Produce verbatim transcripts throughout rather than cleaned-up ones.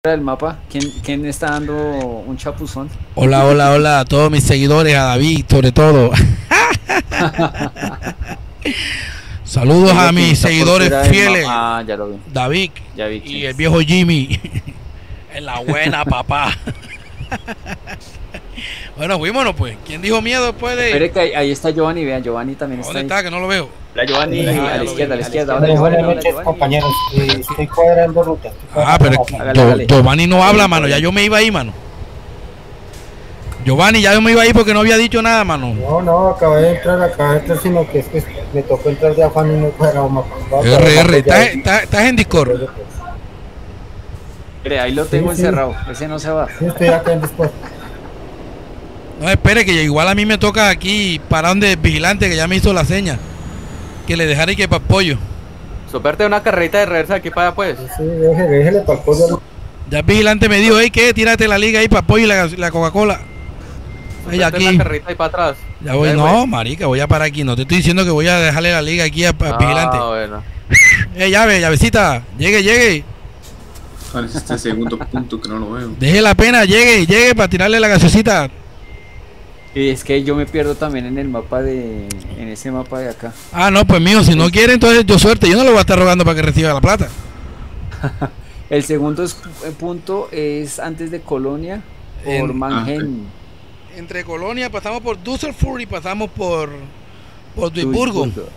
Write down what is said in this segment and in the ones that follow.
del mapa. ¿Quién, quién está dando un chapuzón? Hola, hola, hola a todos mis seguidores, a David sobre todo. Saludos a mis seguidores fieles. Ah, ya lo vi. David Ya vi y el viejo Jimmy. En la buena, papá. Bueno, fuímonos pues. ¿Quién dijo miedo después de...? Espere que ahí, ahí está Giovanni, vean, Giovanni también está ¿Dónde ahí. está? Que no lo veo. La Giovanni, Ah, a la lo izquierda, a vi. la izquierda. Buenas, Hola, buenas noches, Giovanni. compañeros. Eh, estoy cuadrando ruta. Estoy Ah, cuadrando pero mapa. Hágale, Gio- hágale. Giovanni no habla, mano. Ya yo me iba ahí, mano. Giovanni, ya yo me iba ahí porque no había dicho nada, mano. No, no, acabé de entrar, acabé de entrar, sino que es que me tocó entrar de afán y no he cuadrado mapa. Voy a R cuadrar R, mapa ya. ¿estás, estás, estás en Discord? Espere, ahí lo tengo Sí, sí. encerrado. Ese no se va. Sí, estoy acá en Discord. No, espere, que igual a mí me toca aquí para donde vigilante, que ya me hizo la seña. Que le dejara y que para pollo. Soperte una carrerita de reversa aquí para allá, pues. Sí, déjele, déjele para el pollo. Ya el vigilante me dijo, hey, ¿qué? Tírate la liga ahí para pollo y la, la Coca-Cola. Ella Soperte aquí. una carrerita ahí para atrás. Ya voy, Ahí, no, pues. marica, voy a parar aquí. No te estoy diciendo que voy a dejarle la liga aquí al Ah, vigilante. bueno. Eh, llave, llavecita, llegue, llegue. ¿Cuál es este segundo punto que no lo veo? Deje la pena, llegue, llegue para tirarle la gaseosita. Y es que yo me pierdo también en el mapa de... En ese mapa de acá. Ah, no, pues mío, si no quiere, entonces yo suerte. Yo no le voy a estar rogando para que reciba la plata. El segundo es- eh, punto es antes de Colonia por En- Mannheim. Entre Colonia pasamos por Düsseldorf y pasamos por por Duisburgo. Duisburgo.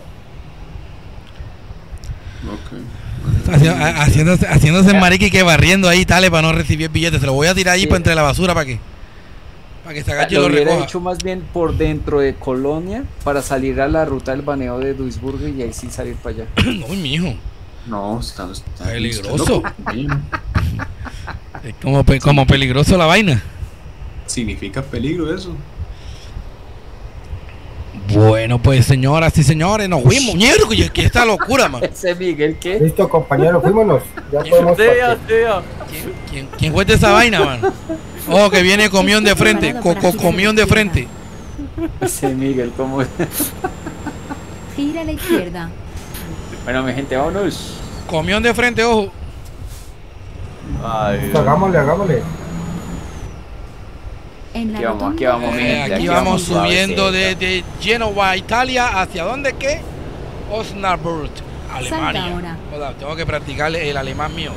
Ok. Haci- ha- Haciéndose, haciéndose marica y que barriendo ahí, tale, para no recibir billetes. Se lo voy a tirar ahí Sí. para entre la basura para que para que se agache y Lo lo hubiera recoja. hecho más bien por dentro de Colonia para salir a la ruta del baneo de Duisburgo y ahí sí salir para allá. No, mijo. No, está, está Peligroso. está loco. Bien. Es como, pe- como peligroso la vaina. Significa peligro eso. Bueno, pues señoras y señores, nos fuimos. Mierda, que esta locura, man. Ese Miguel, ¿qué? Listo, compañeros, fuímonos. Ya podemos Sea, partir. sea. ¿Quién, quién, quién fue de esa vaina, man? Ojo, que viene comión de frente. Coco comión de frente. Ese Miguel, ¿cómo es? Gira a la izquierda. Bueno, mi gente, vámonos. Comión de frente, ojo. Ay, Listo, hagámosle, hagámosle. En la Aquí vamos, aquí rotonda vamos, mi Eh, gente, aquí aquí vamos vamos subiendo suavecito. desde Genoa, Italia, ¿hacia dónde qué? Osnabrück, Alemania. Salta ahora. Joda, tengo que practicarle el alemán mío.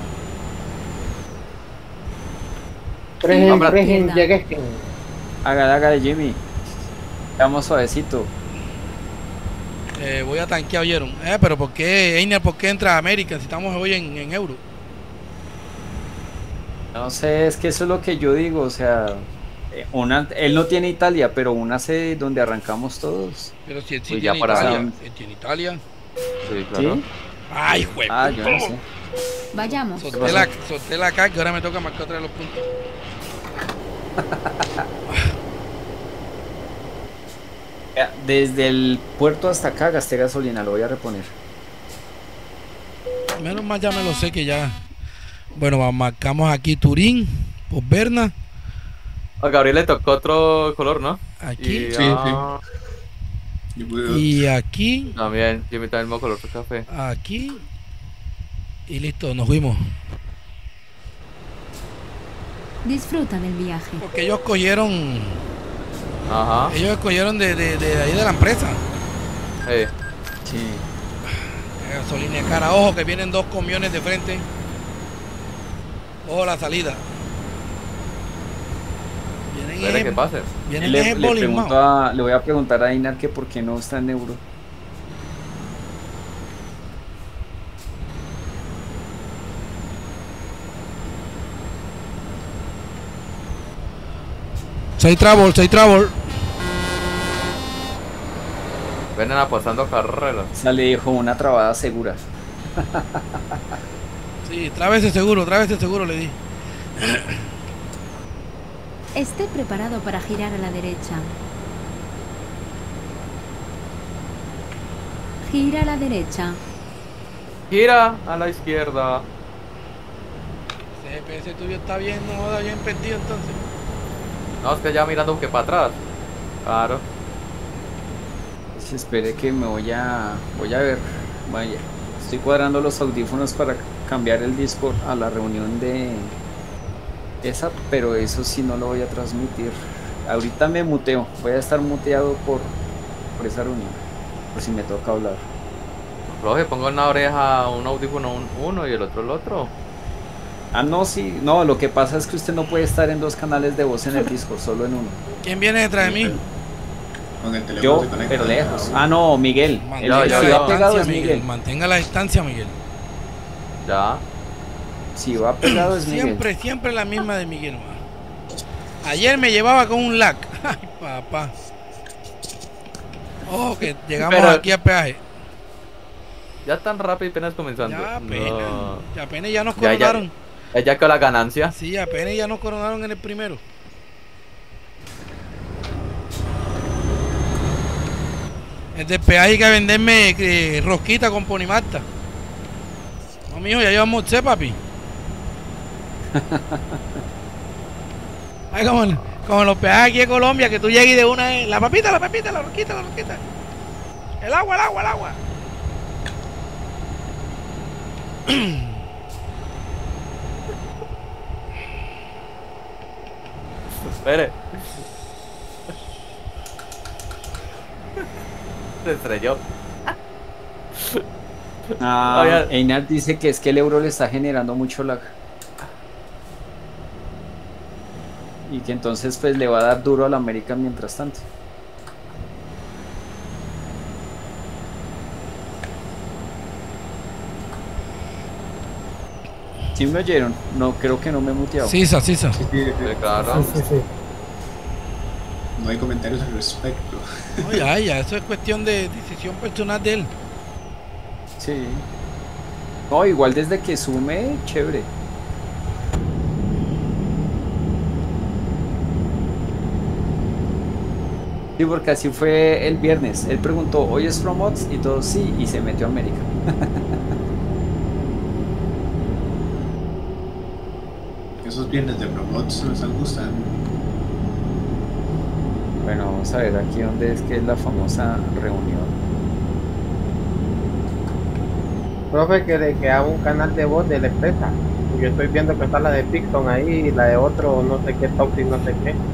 Pregen, Hombre, pregen, izquierda. llegué. Hágale, hágale, Jimmy. Vamos suavecito. Eh, voy a tanquear, ¿oyeron? Eh, pero ¿por qué, Einer, por qué entra a América si estamos hoy en, en euro? No sé, es que eso es lo que yo digo, o sea, eh, una, él no tiene Italia, pero una sede donde arrancamos todos. Pero si él sí Pues ya tiene para Italia. allá. Él tiene Italia. sí, claro. ¿Sí? Ay, juez. Ah, yo no sé. Vayamos. Solté la, solté la carga, ahora me toca marcar otra de los puntos. Ya, desde el puerto hasta acá gasté gasolina, lo voy a reponer. Menos mal ya me lo sé que ya. Bueno, va- marcamos aquí Turín, por Berna. A Gabriel le tocó otro color, ¿no? Aquí. Y, Sí, ah, Yo puedo- Y aquí. También, Jimmy también el mismo color de café. Aquí. Y listo, nos fuimos. Disfruta del viaje. Porque ellos cogieron. Ajá. Ellos escogieron de, de, de ahí de la empresa. Sí. Sí. Eh, Gasolina de cara. Ojo que vienen dos camiones de frente. Ojo la salida. Vienen Espere en- que pase. Vienen Le, en le bowling, pregunto mao. a- le voy a preguntar a Inar que por qué no está en euro. Soy Travel, soy Travel. Vienen apostando carreras. O sea, le dijo una trabada segura. Sí, trábese seguro, trábese seguro, le di. Esté preparado para girar a la derecha. Gira a la derecha. Gira a la izquierda. Ese G P S tuyo está bien, no joda, bien perdido entonces. No, es que ya mirando que para atrás. Claro. Se espere que me voy a voy a ver. Vaya, estoy cuadrando los audífonos para cambiar el Discord a la reunión de Esa, pero eso sí no lo voy a transmitir. Ahorita me muteo, voy a estar muteado por, por esa reunión, por si me toca hablar. Profe, pongo en una oreja un audífono un- uno y el otro el otro. Ah, no, sí, no, lo que pasa es que usted no puede estar en dos canales de voz en el Discord, solo en uno. ¿Quién viene detrás de mí? Con el teléfono Yo, se conecta. pero lejos. Ah, no, Miguel. El Mantenga que ya, sí la va pegado distancia, es Miguel. Miguel. Mantenga la distancia, Miguel. Ya. Si va pegado es Miguel. Siempre, siempre la misma de Miguel, man. Ayer me llevaba con un lag. Ay, papá. Oh, que llegamos Pero- aquí a peaje. Ya tan rápido y apenas comenzando. Ya apenas. No. Ya apenas ya nos Ya, ya. coronaron. Es ya que la ganancia. Sí, apenas ya nos coronaron en el primero. El de peaje hay que venderme eh, rosquita con ponimarta. No, mijo, ya llevamos usted, papi. Ay, como, como los peajes aquí de Colombia, que tú llegas y de una vez, la papita, la papita, la rosquita, la rosquita. El agua, el agua, el agua. Espere. Se estrelló. Ah, Oiga. Einar dice que es que el euro le está generando mucho lag. Y que entonces pues le va a dar duro a la América mientras tanto. ¿Sí me oyeron? No, creo que no me he muteado. Sisa, sisa. Sí, sí, sí. Sí, claro. Sí, sí, sí. No hay comentarios al respecto. No, ya, ya, eso es cuestión de decisión personal de él. Sí. No, igual desde que sume, chévere. Sí, porque así fue el viernes. Él preguntó, ¿hoy es Promots? Y todos sí, y se metió a América. Esos viernes de promots me están gustando. Bueno, vamos a ver aquí dónde es que es la famosa reunión. Profe, que, de, que haga un canal de voz de la empresa. Yo estoy viendo que está la de Pixton ahí y la de otro, no sé qué, Toxic, no sé qué.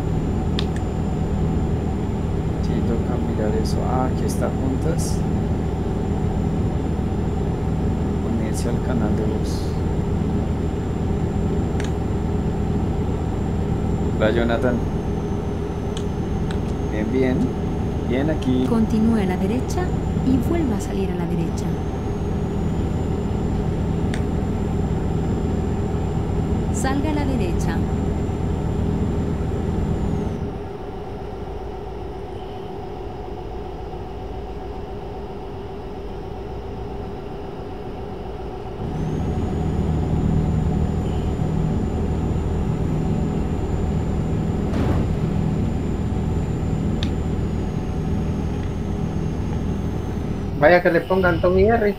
Sí, toca mirar eso. Ah, aquí está juntas. Unirse al canal de voz. Hola, Jonathan. Bien, bien. Bien aquí. Continúe a la derecha y vuelva a salir a la derecha. Salga a la derecha. Vaya que le pongan Tom y R.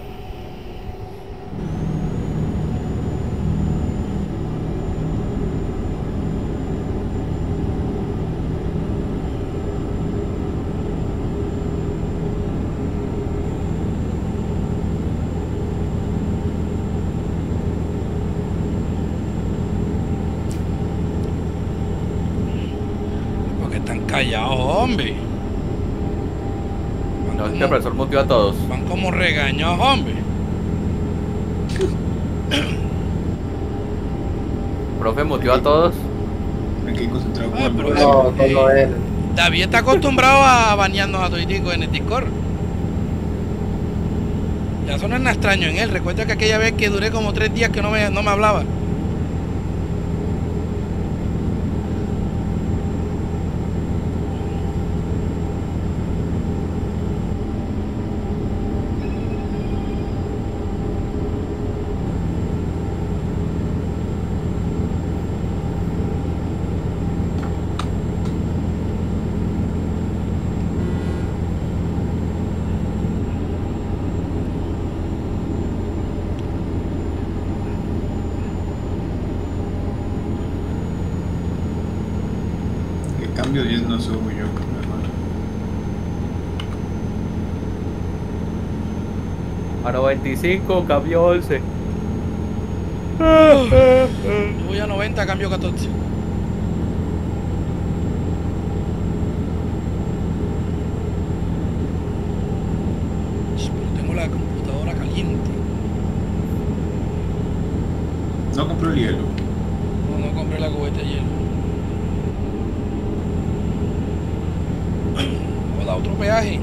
Porque están callados, hombre. Van No, es que el como, profesor muteó a todos. van como regañados, hombre. Profe muteó a todos. Aquí concentrado Ah, con pero- No, solo él. David está acostumbrado a bañarnos a toitico en el Discord. Ya eso no es nada extraño en él. Recuerda que aquella vez que duré como tres días que no me, no me hablaba. el cambio diez no subo yo, hermano. A noventa y cinco, cambio once. Yo voy a noventa, cambio catorce. Pero tengo la computadora caliente. No compró el hielo. No, no compré la cubeta de hielo. Hola, otro peaje.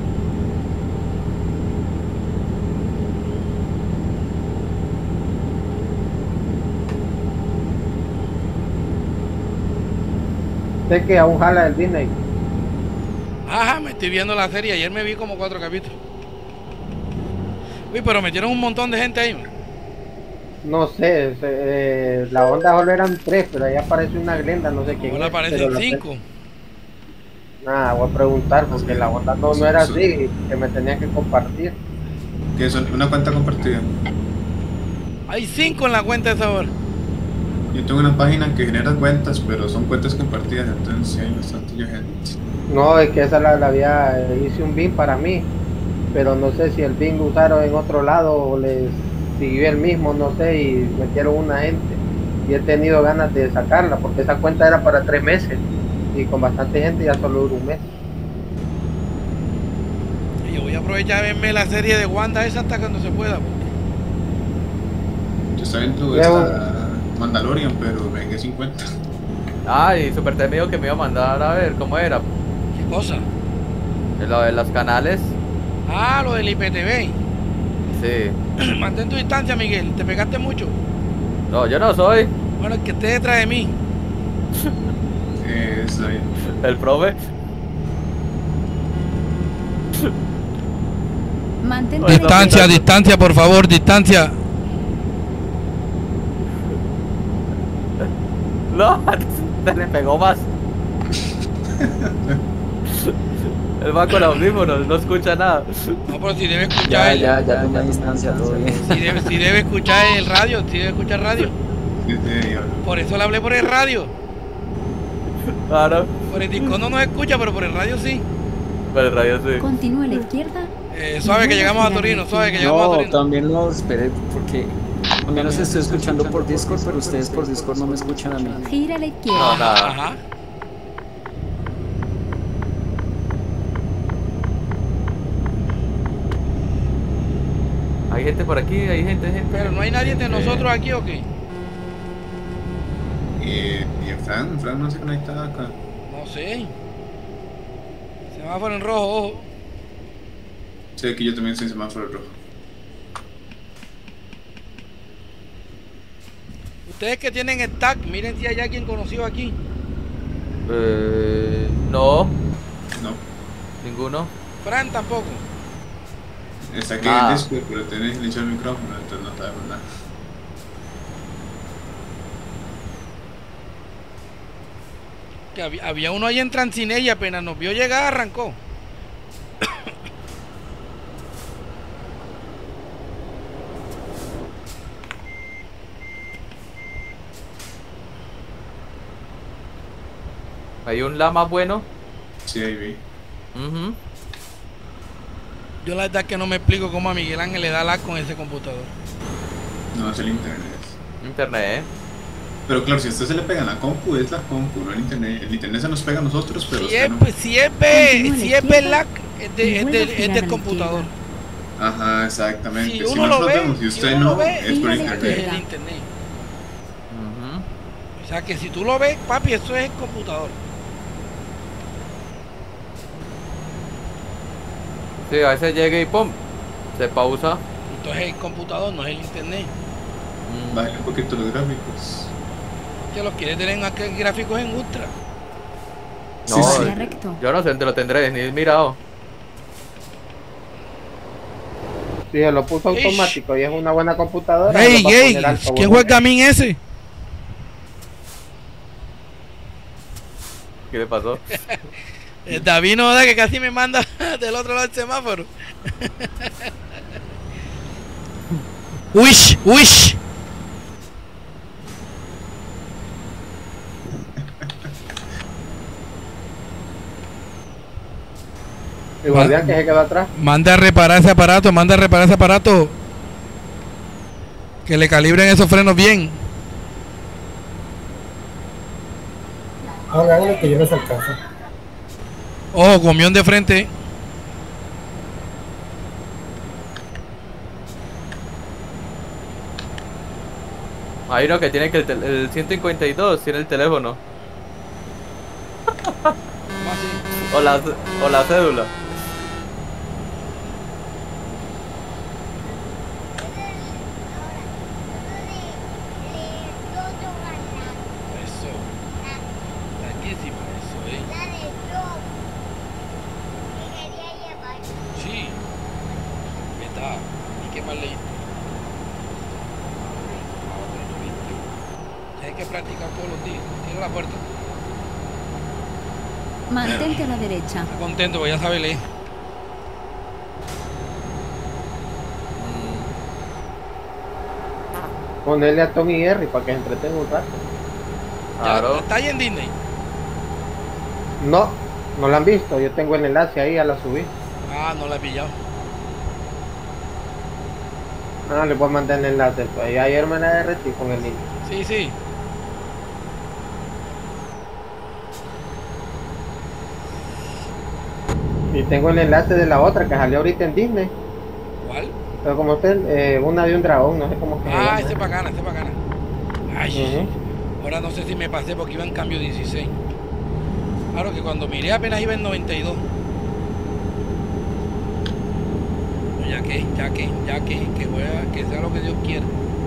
Sé que aún jala el Disney. Ajá, me estoy viendo la serie. Ayer me vi como cuatro capítulos. Uy, pero metieron un montón de gente ahí. No sé, se- eh, la onda solo eran tres, pero ahí aparece una Glenda, no sé quién Ahora es, pero aparecen la- cinco. Nada, voy a preguntar porque la onda no, no era Sí. así, que me tenían que compartir. Que es una cuenta compartida. Hay cinco en la cuenta de esa hora. Yo tengo una página que genera cuentas, pero son cuentas compartidas, entonces sí hay bastante gente. No, es que esa la, la había, eh, hice un B I M para mí, pero no sé si el B I M lo usaron en otro lado o les siguió el mismo, no sé, y metieron una gente. Y he tenido ganas de sacarla, porque esa cuenta era para tres meses, y con bastante gente ya solo dura un mes. Y yo voy a aprovechar de verme la serie de Wanda esa hasta cuando se pueda. Yo estaba viendo Luego- esta Mandalorian, pero vengué cincuenta. Ah, y Super T me dijo que me iba a mandar a ver cómo era. ¿Qué cosa? Lo de los canales. Ah, lo del I P T V. Sí. Mantén tu distancia, Miguel. Te pegaste mucho. No, yo no soy. Bueno, el que esté detrás de mí. Eh, está bien. El profe. Mantente Bueno, Distancia, mira. distancia, por favor, distancia. No, se le pegó más. Él va con audífonos, no escucha nada. No, pero si debe escuchar Ya, el, ya, ya tomé distancia, todo bien. Si debe, si debe escuchar el radio, si debe escuchar radio. Sí, sí, ya. Por eso le hablé por el radio. Claro. Por el disco no nos escucha, pero por el radio sí. Pero el radio sí. Continúa a la izquierda. Eh, suave que llegamos a Torino, suave que llegamos a No, Torino. también lo esperé porque también los estoy escuchando por Discord, pero ustedes por Discord no me escuchan a mí. Gira a la No, izquierda. nada. Ajá. Hay gente por aquí, hay gente, gente. Pero no hay nadie de Sí. nosotros aquí, ¿o qué? Eh, y el Fran, Fran no se conecta acá. No sé. Semáforo en rojo, ojo. Sé que yo también soy semáforo rojo. Ustedes que tienen el tag, miren si hay alguien conocido aquí. Eh, no, No, ninguno. Fran tampoco. está aquí Ah. en Discord, pero tenés silenciado el micrófono, entonces no sabemos nada. Que había, había uno ahí en Transcine y apenas nos vio llegar, arrancó. Hay un lama bueno. Sí, ahí vi. Ujú. Yo la verdad es que no me explico cómo a Miguel Ángel le da lag con ese computador. No, es el internet. Internet, ¿eh? Pero claro, si a usted se le pega en la compu, es la compu, no el internet. El internet se nos pega a nosotros, pero Si usted es, no. pues, si es, B, Continúa a la si es B izquierda lag, es, de- y es, vuelve del- a es girar a del la computador. Ajá, exactamente. Si Si, uno lo nosotros ve, vemos y si usted uno no, lo ve, es por gira a la Es internet. izquierda. el internet. Ujú. O sea que si tú lo ves, papi, eso es el computador. Sí, a veces llega y pum, se pausa. Entonces el computador no es el internet. Mm. Bájale un poquito los gráficos. Que los quiere tener aquí gráficos en ultra. No, Sí, sí. Vaya recto. yo no sé dónde lo tendré, ni he mirado. Si se lo puso Ish. automático y es una buena computadora, Ey, lo va a ey, poner alto ¿quién volumen. fue el gamín ese? ¿Qué le pasó? El David no da que casi me manda del otro lado del semáforo. Wish, wish. El guardián que se quedó atrás. Manda a reparar ese aparato, manda a reparar ese aparato. Que Que le calibren esos frenos bien. Háganle que yo no se alcanza. Ojo, comión de frente. Hay uno que tiene que el, tel- el ciento cincuenta y dos tiene el teléfono. O la, o la cédula. Eso. Larguísima, eso, eh. Sí. ¿Qué tal? ¿Y qué más leíste? Ah, bueno, viste. Tienes que practicar todos los días. Cierra la puerta. Mantente a la derecha. Está contento, porque ya sabe leer. Ponerle a Tommy y Jerry para que se entretenga un rato. Claro. Ya, ¿está ahí en Disney? No, no la han visto. Yo tengo el enlace ahí, a la subí. Ah, no la he pillado. Ah, le voy a mandar el enlace. Pues y ayer me la derretí con el niño. Sí, sí. Y tengo el enlace de la otra que salió ahorita en Disney. ¿Cuál? Pero como usted, eh, una de un dragón, no sé cómo que se Ah, llama. ese es bacana, ese es bacana. Ay, Ujú. ahora no sé si me pasé porque iba en cambio dieciséis. Claro que cuando miré apenas iba en noventa y dos. Ya que, ya que, ya que, que, juega, que sea lo que Dios quiera.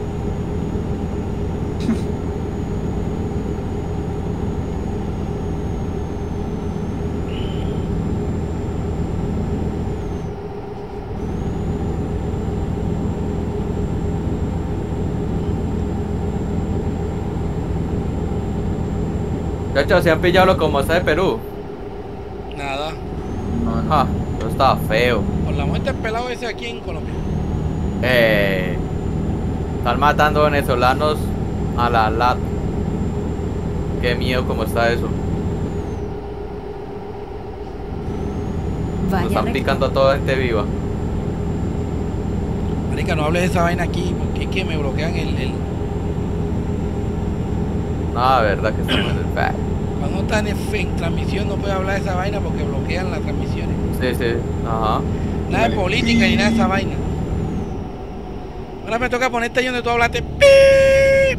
Muchachos, se han pillado lo como está de Perú. Nada. No, no. Ah, no estaba feo. Por la muerte del pelado ese aquí en Colombia. Eh, están matando venezolanos a la lata. Qué miedo como está eso. Nos Vaya están recto. picando a toda gente viva. Marica, no hables de esa vaina aquí porque es que me bloquean el... el... Nada, verdad que estamos en el back. Cuando está en, F- en transmisión no puede hablar de esa vaina porque bloquean las transmisiones. Sí, sí, ajá. Nada de Vale. política ni nada de esa vaina. Ahora me toca ponerte ahí donde tú hablaste. ¡Pip!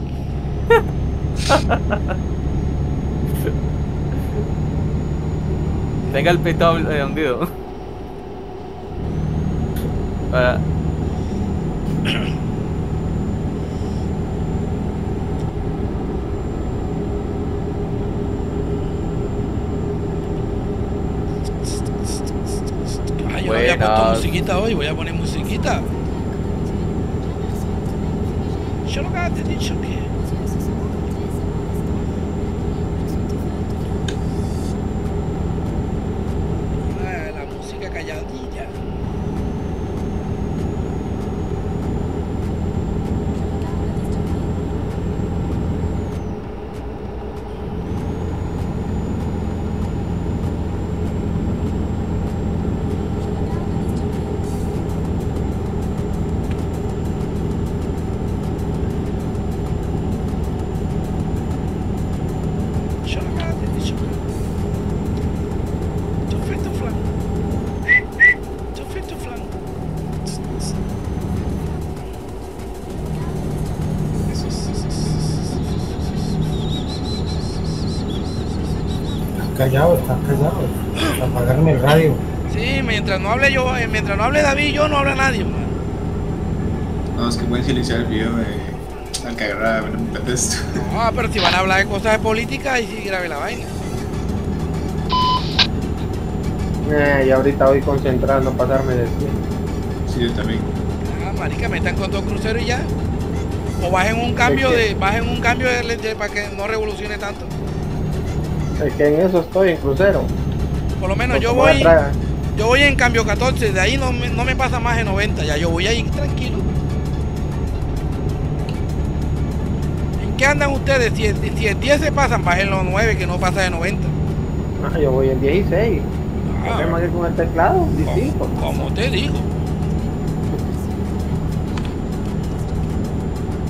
Tenga el pito eh, hundido. Eh, Ay, yo no había puesto Buenas. musiquita hoy, voy a poner musiquita. Yo lo que te he dicho que... Ah, la música calladilla. Yo lo que te he dicho que... Tu fe, tu flan. Tu fe, tu flan. Están callados, están callados. Apagarme el radio. Sí, mientras no hable yo, eh, mientras no hable David, yo no habla nadie, man. No, es que pueden silenciar el video de la cagada, bueno, me detesto. Ah, pero si van a hablar de cosas de política, ahí sí grave la vaina. Eh, y ahorita voy concentrado, no pasarme de ti. Sí, yo también. Ah, marica, metan con todo crucero y ya. O bajen un cambio ¿De de, qué? bajen un cambio de, de- para que no revolucione tanto. Es que en eso estoy, en crucero. Por lo menos yo Como voy, atrás. yo voy en cambio catorce, de ahí no me, no me pasa más de noventa, ya yo voy ahí tranquilo. ¿En qué andan ustedes? Si el, si el diez se pasan, bajen los nueve que no pasa de noventa. Ah, yo voy en dieciséis. El Ah, problema es que con el teclado, distinto. como, como te digo.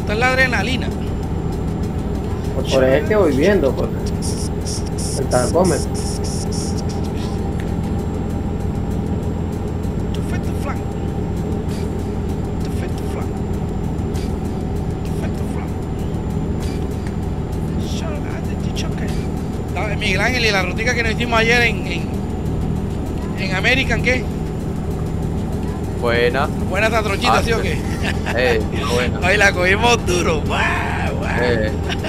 Esta es la adrenalina. Pues por eso es que voy viendo, pues. El tacómetro. Miguel Ángel, y la rutica que nos hicimos ayer en, en, en American, ¿qué? Buena. Buena esa trochita, Ah, ¿sí o qué? Eh, buena. Ahí la cogimos duro. ¡Guau, guau! Eh.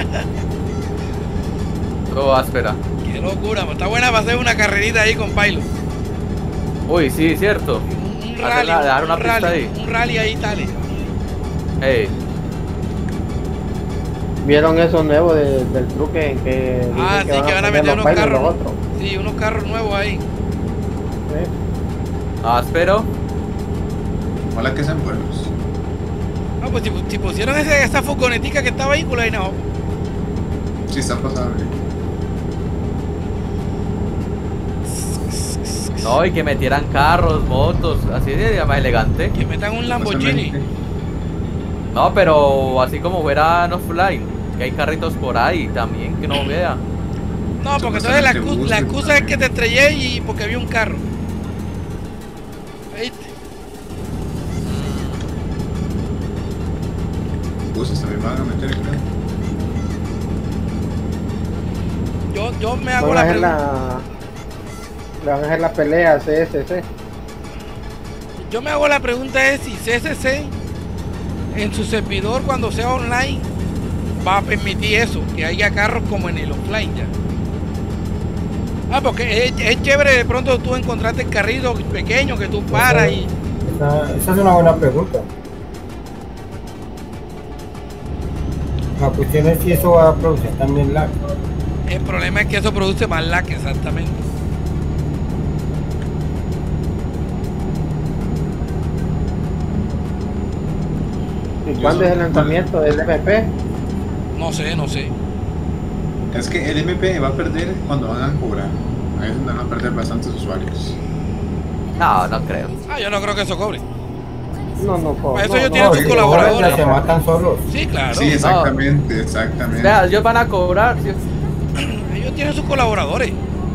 Todo áspera. Qué locura, man. Está buena para hacer una carrerita ahí con Pilot. Uy, sí, cierto. Un, un Hacerla- rally, dar una un, pista rally ahí. un rally ahí, tal. Ey. ¿Vieron eso nuevo de- del truque en que dicen Ah, sí, que van a poner meter los unos bailes carros. los otros? Sí, unos carros nuevos ahí. Sí. Áspero. Ojalá que sean buenos. Ah, pues si, si pusieron ese, esa furgonetica que estaba ahí, por ahí no. Sí, está pasable. No, y que metieran carros, motos, así de más elegante. Que metan un Lamborghini. Supuestamente. No, pero así como fuera no fly, que hay carritos por ahí también que no vea. No, porque entonces la, Supuestamente excu- la busque excusa es también. que te estrellé y porque había un carro. ¿Viste? Buses también van a meter, creo. Yo, yo me hago Van a la hacer pregunta. la, le van a hacer la pelea C S C. Yo me hago la pregunta es si C S C en su servidor cuando sea online va a permitir eso, que haya carros como en el offline ya. Ah, porque es, es chévere de pronto tú encontraste el carrito pequeño que tú paras y Esa, esa es una buena pregunta. La cuestión es si eso va a producir también lag. el problema es que eso produce más lag, exactamente. ¿Y Yo cuándo soy- es el lanzamiento del M P? No sé, no sé. Es que el M P va a perder cuando van a cobrar. Ahí es donde van a perder bastantes usuarios. No, no creo. Ah, yo no creo que eso cobre. No, no, po- Para eso no, ellos no, tienen sus sí, colaboradores. Ahora ya se matan solos. Sí, claro. Sí, exactamente, exactamente. Vea, ellos van a cobrar. ¿sí? Ellos tienen sus colaboradores.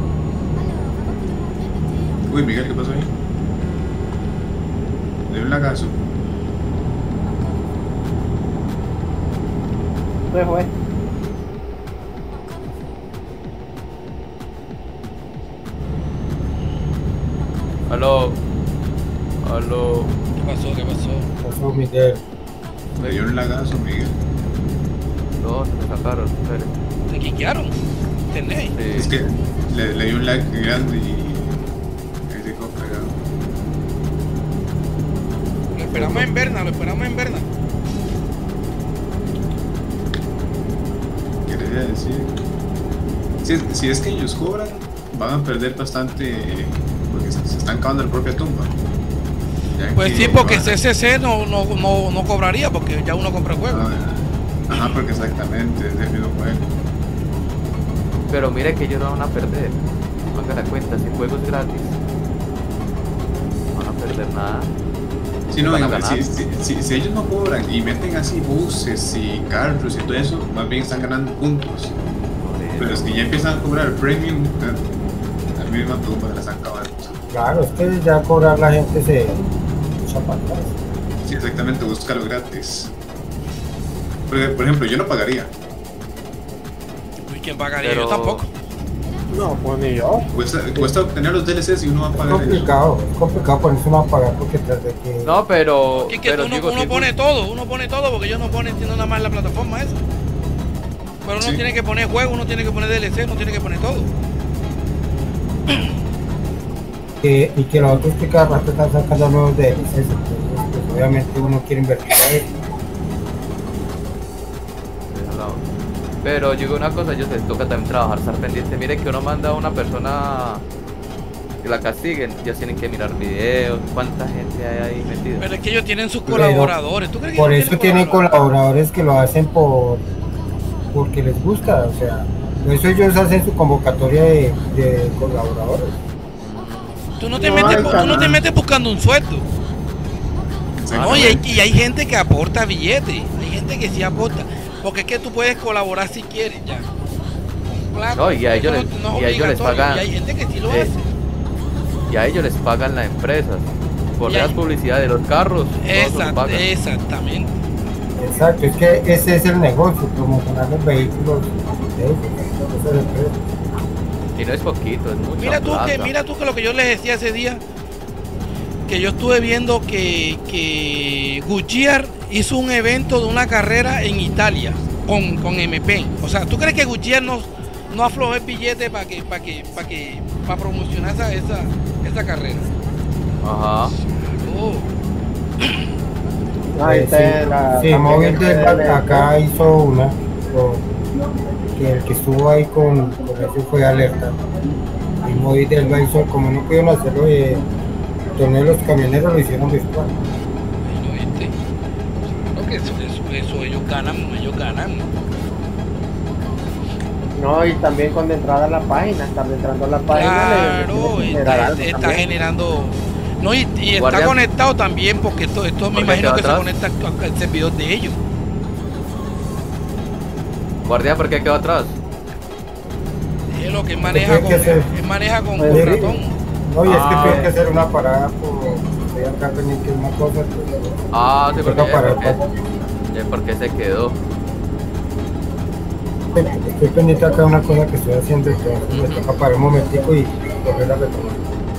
Uy, Miguel, ¿qué pasó ahí? Le dio un lagazo. Se fue. Aló. Aló. ¿Qué pasó? ¿Qué pasó? Pasó Miguel. Le dio un lagazo, Miguel. No, se me sacaron. espere. ¿Te quiquearon? ¿Entendés? Sí. Es que le, le dio un lag grande y ahí se quedó pegado. Lo esperamos en Berna, lo esperamos en Berna. Quería decir. Si, si es que ellos cobran, van a perder bastante eh, porque se, se están cavando la propia tumba. Ya Pues que sí, porque van a- C C C no, no, no, no cobraría porque ya uno compra el juego. Ah, ajá, porque exactamente es del mismo juego. Pero mire que ellos no van a perder. No hagan la cuenta, si el juego es gratis. No van a perder nada. Si, no, Van a igual, ganar. si, si, si, si ellos no cobran y meten así buses y carros y todo eso, más bien están ganando puntos. Pero es que ya empiezan a cobrar el premium, eh, la misma tumba de la están acabando. Claro, es que ya cobrar la gente se echa para atrás. Sí, exactamente, búscalo gratis. Porque, por ejemplo, yo no pagaría. ¿Y quién pagaría? Pero- Yo tampoco. No, pues ni yo. Cuesta, cuesta obtener los D L Cs y uno va a Es pagar eso. complicado, es complicado ponerse uno a pagar porque tras de que... No, pero. Es que pero uno, digo, uno si- pone todo, uno pone todo porque ellos no ponen sino nada más la plataforma esa. Pero uno Sí. tiene que poner juego, uno tiene que poner D L C, uno tiene que poner todo. que- y que los otros que cada rato están sacando nuevos D L Cs, entonces pues, obviamente uno quiere invertir a eso. Pero yo digo una cosa, ellos les toca también trabajar, estar pendiente. Mire que uno manda a una persona que la castiguen, ellos tienen que mirar videos, cuánta gente hay ahí metida. Pero es que ellos tienen sus Pero, colaboradores. ¿Tú crees que Por ellos eso tienen colaboradores? colaboradores que lo hacen por porque les gusta, o sea, por eso ellos hacen su convocatoria de, de colaboradores. Tú no te, No, metes, hay tú no te canal. metes buscando un sueldo. No, y hay, y hay gente que aporta billetes. Hay gente que sí aporta, porque es que tú puedes colaborar si quieres ya. Claro, No, y a ellos eso les- no- no es y a ellos les obligatorio, pagan- y hay gente que sí lo eh, hace. Y a ellos les pagan la empresa. Por Y hay- las publicidad de los carros. todo eso lo Exact- pagan. exactamente. Exacto, es que ese es el negocio, promocionar los vehículos de ellos, de esas empresas. Y no es poquito, es mucho. Mira tú que, mira tú que lo que yo les decía ese día, que yo estuve viendo que, que Goodyear hizo un evento de una carrera en Italia con, con M P. O sea, ¿tú crees que Goodyear no, no aflojó el billete para que, para que, para que, para promocionar esa, esa, esa carrera? Ajá. Oh, Ahí Eh, está sí, la- sí, también Móvil el de P D L. acá hizo una, con- que el que estuvo ahí con, con eso fue Alerta. Y Móvil de Elba hizo, como no pudieron hacerlo de torneo de los camioneros, lo hicieron virtual. bueno, este, no, que eso, eso, eso ellos ganan, ellos ganan. No, y también con entrada a la página, estando entrando a la página. le- Claro, le- le está, generar algo está también. generando. No, y, y está Guardia. conectado también porque esto, esto me ¿Por qué imagino quedó que se atrás? conecta al al servidor de ellos. Guardia, ¿por qué quedó atrás? Es lo que él maneja Tiene con, que ser. él maneja con, Pues, con sí. ratón. No, y es que Ah. tuve que hacer una parada por estoy acá pendiente de una cosa, pues, Ah, sí, porque, toca parar, porque, ya porque se quedó. estoy pendiente acá de una cosa que estoy haciendo, entonces me toca parar un momentico y volver a retomar.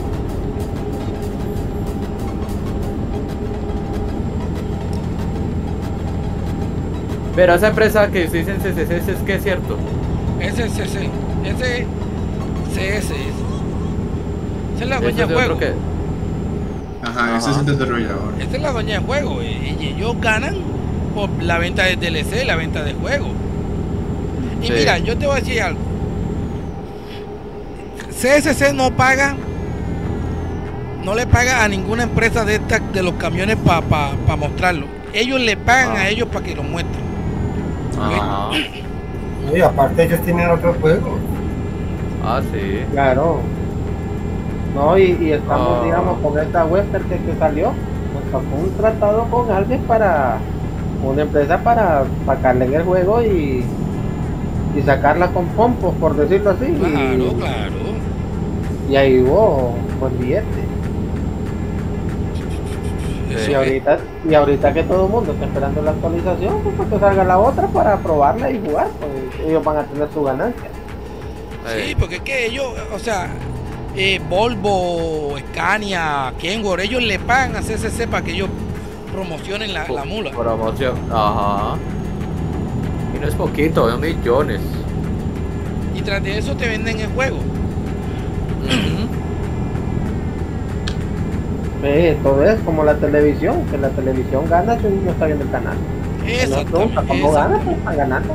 Pero esa empresa que ustedes dicen C C C es que es cierto. Ese es ese, ese C S. Esa es la Eso dueña es de de juego. otro que. Ajá, ese es el desarrollador. Esta es la dueña de juego. Y y ellos ganan por la venta de D L C, la venta de juego. Y Sí. mira, yo te voy a decir algo. C S C no paga, no le paga a ninguna empresa de estas de los camiones para pa, pa mostrarlo. Ellos le pagan Ah. a ellos para que lo muestren. Ajá. Y aparte ellos tienen otros juegos. Ah, sí. Claro. No, y, y estamos, Ah. digamos, con esta webster que, que salió, nos sacó un tratado con alguien para, una empresa para sacarle en el juego y, y sacarla con pompos, por decirlo así. Claro, y, claro. y ahí hubo buen billete. Eso Y es- ahorita, y ahorita que todo el mundo está esperando la actualización, pues porque salga la otra para probarla y jugar, pues ellos van a tener su ganancia. Sí, Eh, porque es que ellos, o sea, eh, Volvo, Scania, Kenworth, ellos le pagan a C C C para que ellos promocionen la, la mula. Promoción. Ajá. Y no es poquito, son millones. Y tras de eso te venden el juego. Ujú. Eh, todo es como la televisión, que la televisión gana si uno está viendo el canal. No pregunta Exactamente. cómo gana, pues exactamente. están ganando.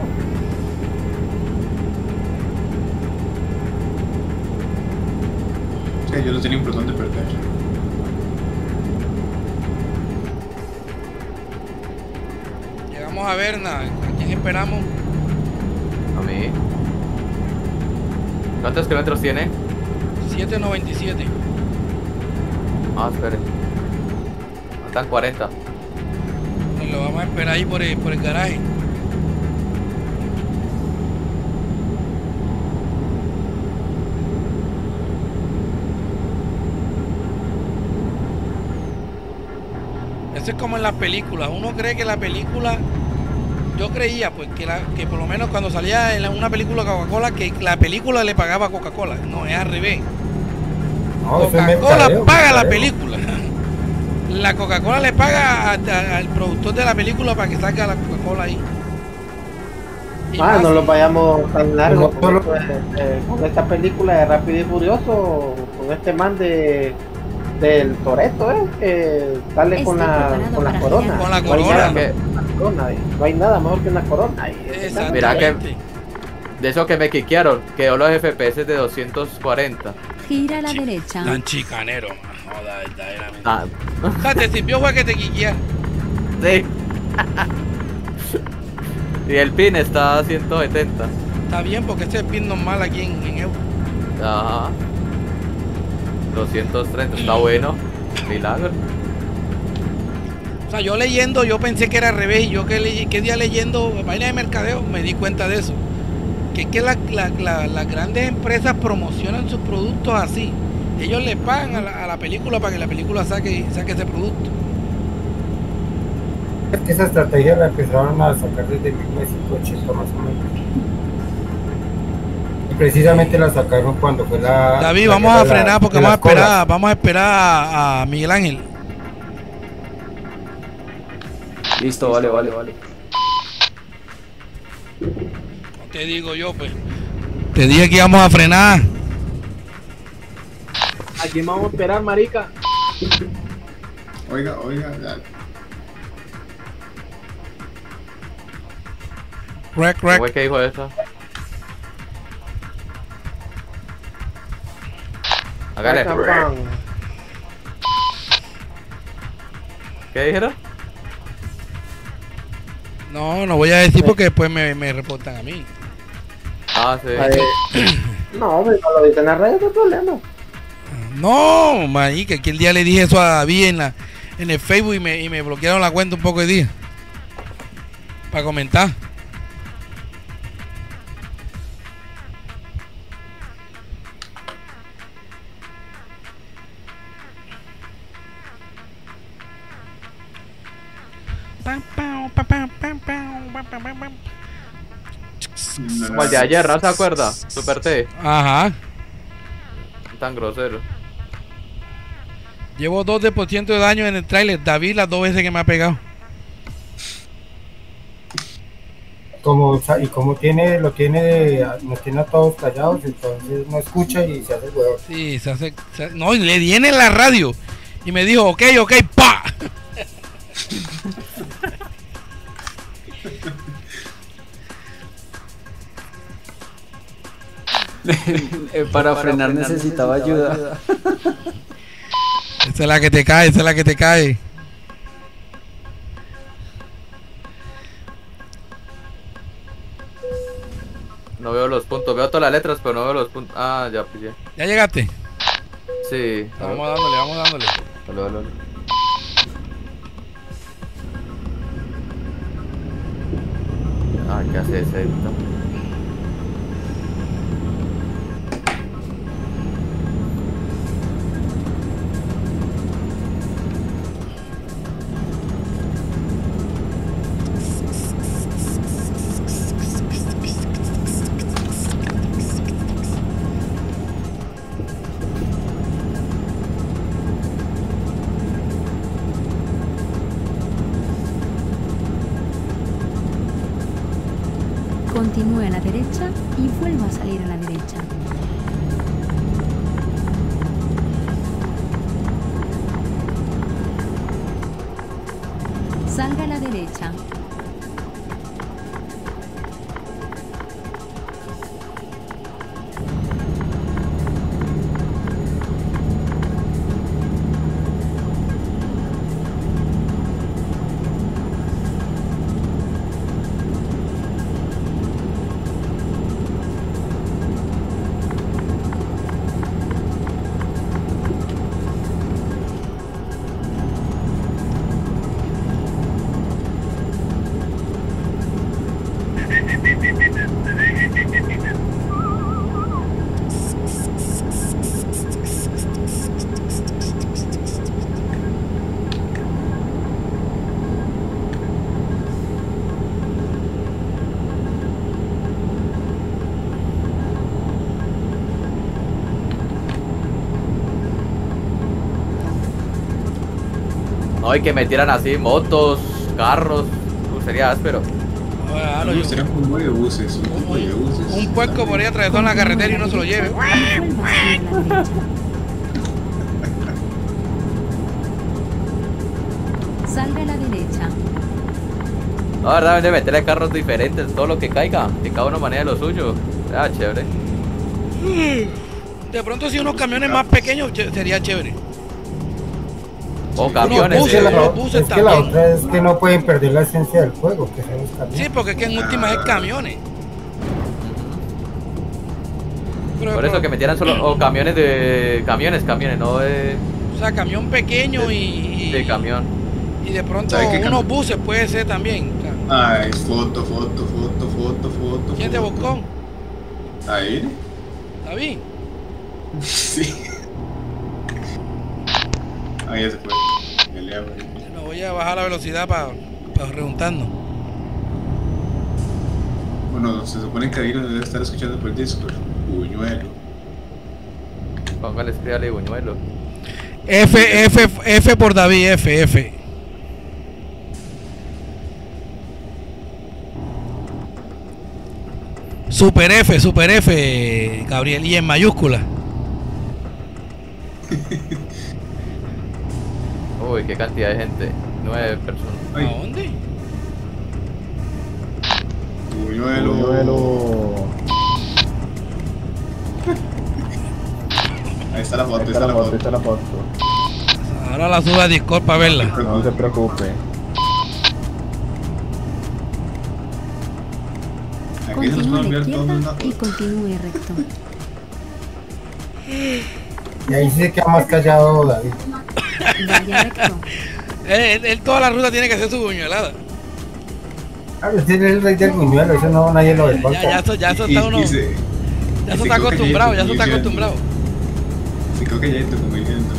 Sí, ellos no tienen por dónde perder. Llegamos a Berna, ¿a quién esperamos? A mí. ¿Cuántos kilómetros tiene? siete noventa y siete. Ah, espere. Faltan cuarenta. Pues lo vamos a esperar ahí por el, por el garaje. Eso es como en las películas. Uno cree que la película, yo creía pues que, la, que por lo menos cuando salía en la- una película Coca-Cola, que la película le pagaba a Coca-Cola. No, es al revés. No, eso es Coca-Cola mercadeo, paga la mercadeo. película. La Coca-Cola le paga a- a- al productor de la película para que salga la Coca-Cola ahí. Y Ah, más- no lo vayamos tan largo No, con, solo- esto de- de- con esta película de Rápido y Furioso, con este man de del Toretto, ¿eh? Que sale con Estoy la, preparado con la para corona. Con la No hay corona. nada Que- mejor que una corona, eh. No hay nada mejor que una corona. y- Exactamente. Mira que- De eso que me quiquearon, quedó los F P S de doscientos cuarenta. Gira a la derecha. Tan chicanero, man. Joda, verdaderamente. Ah, O sea, te sirvió fue que te quiquearon. sí. Y el pin está a ciento setenta. Está bien porque ese es el pin normal aquí en, en Euro. Ajá. doscientos treinta, está bueno. Milagro. O sea, yo leyendo, yo pensé que era al revés. Y yo que, le, que día leyendo vaina de mercadeo me di cuenta de eso. Que es que la, la, la, las grandes empresas promocionan sus productos así. Ellos le pagan a la, a la película para que la película saque, saque ese producto. Esa estrategia la empezaron a sacar desde mil novecientos ochenta más o menos. Y precisamente la sacaron cuando fue la... David, la vamos a frenar la, porque vamos a esperar, colas. vamos a esperar a, a Miguel Ángel. Listo, vale, vale, vale. No te digo yo, pues. Te dije que íbamos a frenar. Aquí vamos a esperar, marica. Oiga, oiga, ya. Rec, rec. ¿Cómo es que dijo eso? Hágale. ¿Qué dijeron? No, no voy a decir porque después me, me reportan a mí. Ah, sí. No, no lo dicen en las redes, no hay problema. No, marica, que el día le dije eso a David en, la, en el Facebook y me, y me bloquearon la cuenta un poco de día. Para comentar. Como el de ayer, ¿no se acuerda? Super T. Ajá. Tan grosero. Llevo dos por ciento de daño en el tráiler. David las dos veces que me ha pegado. Como, y como tiene, lo tiene, nos tiene a todos callados, entonces no escucha y se hace huevo. Sí, se hace, se, no, y le di en la radio y me dijo, ok, ok, pa. Para frenar necesitaba ayuda. Esa es la que te cae, esa es la que te cae. No veo los puntos, veo todas las letras, pero no veo los puntos. Ah, ya pillé. ¿Ya llegaste? Sí. Vamos dándole, vamos dándole. Dale, dale, dale. Ah, ¿qué hace ese? Continúe a la derecha y vuelva a salir a la derecha. Salga a la derecha. No, y que metieran así motos, carros, uh, sería áspero. Claro, No, yo- será un convoy de buses, un convoy de buses. un puerco por ahí atravesó en la carretera y no se lo lleve. Vuelva a salir a la derecha. Salga a la derecha. No, verdad, deben de meterle carros diferentes, todo lo que caiga, que cada uno maneje lo suyo. Ah, chévere. De pronto si unos camiones más pequeños che- sería chévere. O camiones. buses, Es que, sí. la, los buses es que la también. otra es que no pueden perder la esencia del juego, que son los camiones. Sí, porque es que en últimas es camiones. Pero, Por eso pero- que metieran solo o camiones de camiones, camiones, no de, O sea, camión pequeño y, y, de camión. Y de pronto ¿Sabe qué unos cam- buses puede ser también. O sea, Ay, foto, foto, foto, foto, foto. ¿quién te foto. buscó? Ahí. David. Sí. Ahí ya se fue. Ya le hago ahí. Me voy a bajar la velocidad para pa preguntarnos. Bueno, se supone que ahí nos debe estar escuchando por Discord. Buñuelo. Póngale, escríbale Buñuelo. F, F, F por David, F, F. Super F, Super F, Gabriel, y en mayúscula. Uy, qué cantidad de gente. Nueve personas. ¿A Ay. dónde? Buñuelo. Ahí está la foto, ahí está la foto. Esta es la foto. Ahora la subo a Discord para verla. No se preocupe. Aquí se nos Continúe puede a la enviar todos los izquierda y datos. continúe recto. Y ahí sí se queda más callado David. Vaya recto. Él, él- él toda la ruta tiene que hacer su buñuelada. Claro, ese es el rey del buñuelo, eso no nadie lo Ya, desmonta. ya, eso, ya eso Y- está uno. y se- Ya y eso se está creo que acostumbrado, ya ya eso está tú acostumbrado. Sí, creo que ya estoy como diciendo.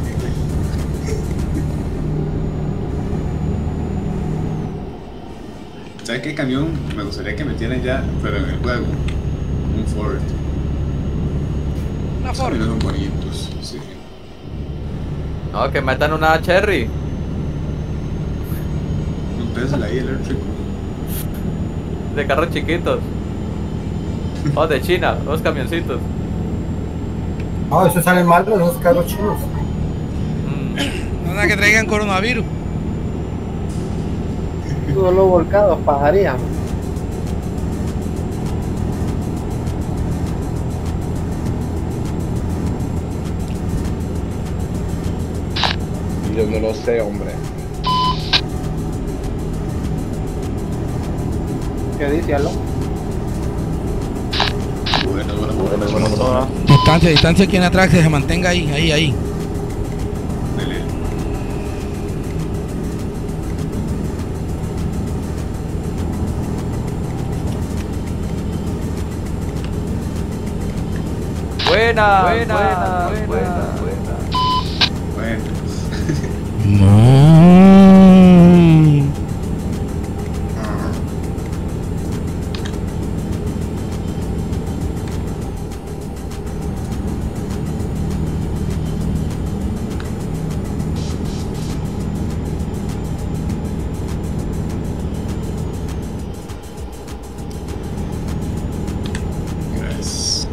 ¿Sabes qué camión me gustaría que metieran ya, pero en el juego? Un Ford. Una Los forma. camiones son bonitos, sí. No, que metan una Cherry. Un Tesla ahí eléctrico. De carros chiquitos. O de China, dos camioncitos. No, eso sale mal de esos carros chinos. Mm. Nada que traigan coronavirus. Todos los volcados pajarían. Yo no lo sé, hombre. ¿Qué dice, Aló? Bueno, bueno, Bueno, bueno. bueno, bueno. Distancia, distancia, quien atrás que se mantenga ahí, ahí, ahí. Dele. Buena, buena, buena, buena, buena. Bueno. Gracias.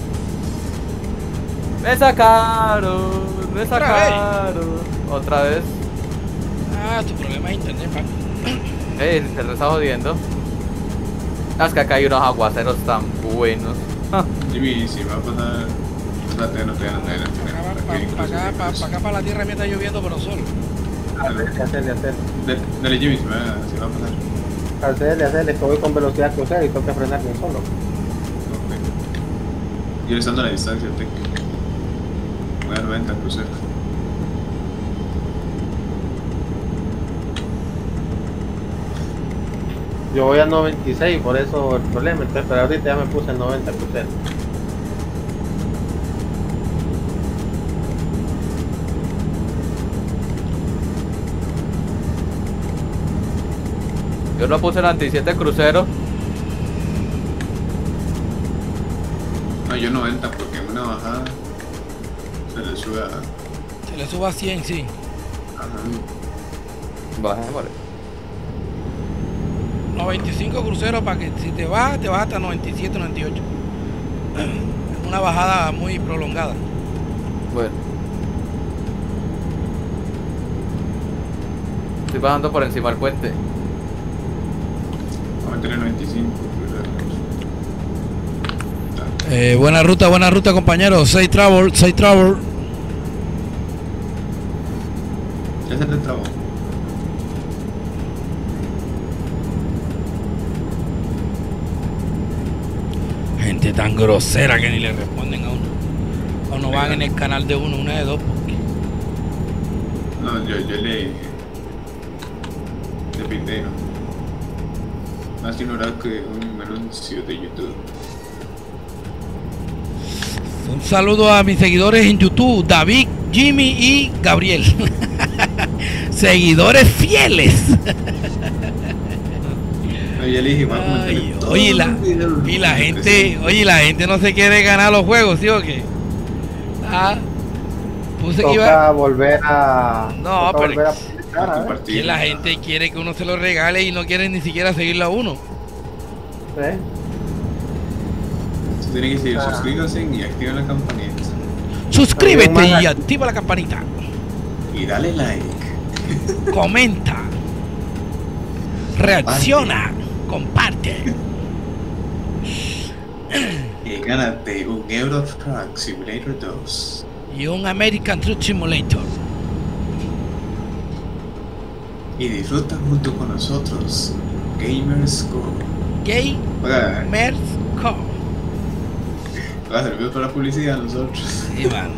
Me sacaron, me ¿Otra sacaron. Otra vez. Ah, tu problema es internet, papi. Ey, se lo está jodiendo. Ah, es que acá hay unos aguaceros tan buenos. Ah, Jimmy, si va a pasar. Espérate, no te no te Para acá, para acá, pa- pa' acá, para la tierra, me está lloviendo, pero solo. Hacerle, hacerle, hacerle. Dale, Jimmy, si va, si va a pasar. Hacerle, hacerle, que voy con velocidad crucero y toca frenar bien solo. Ok. Yo le estando a la distancia, Tec. Voy a noventa crucero. Yo voy a noventa y seis, por eso el problema. Entonces, pero ahorita ya me puse en noventa crucero. yo lo puse en noventa y siete crucero. No, yo noventa porque en una bajada se le sube a. Se le suba a cien, sí. Ajá. Bajémosle. noventa y cinco cruceros para que si te bajas, te bajas hasta noventa y siete, noventa y ocho. Una bajada muy prolongada. Bueno. Estoy bajando por encima del puente. Vamos a meterle noventa y cinco cruceros. Eh, buena ruta, buena ruta, compañeros. Safe travel, safe travel. Ya se te trabó. Gente tan grosera que ni le responden a uno. O no van en el canal de uno, una de dos. Porque No, yo, yo le. repite, ¿no? Más ignorado que un anuncio de YouTube. Un saludo a mis seguidores en YouTube, David, Jimmy y Gabriel. Seguidores fieles. No, ya le dije, va a comentar Ay, todos oye, la, los videos y la que gente, sea. oye, la gente no se quiere ganar los juegos, ¿sí o qué? Ah, puse que iba. Toca volver a. No, toca pero- volver a publicar, a ver. Compartir. Que la gente quiere que uno se lo regale y no quiere ni siquiera seguirlo a uno. ¿Eh? Se tiene que decir, Ah. suscríbanse y activen la campanita. Suscríbete También y más- activa la campanita. Y dale like. Comenta. Reacciona. Comparte. Y gánate un Euro Truck Simulator dos. Y un American Truck Simulator. Y disfruta junto con nosotros Gamers Go. Gay Oiga, Mers Co. va a servir para la publicidad a nosotros. Sí, man.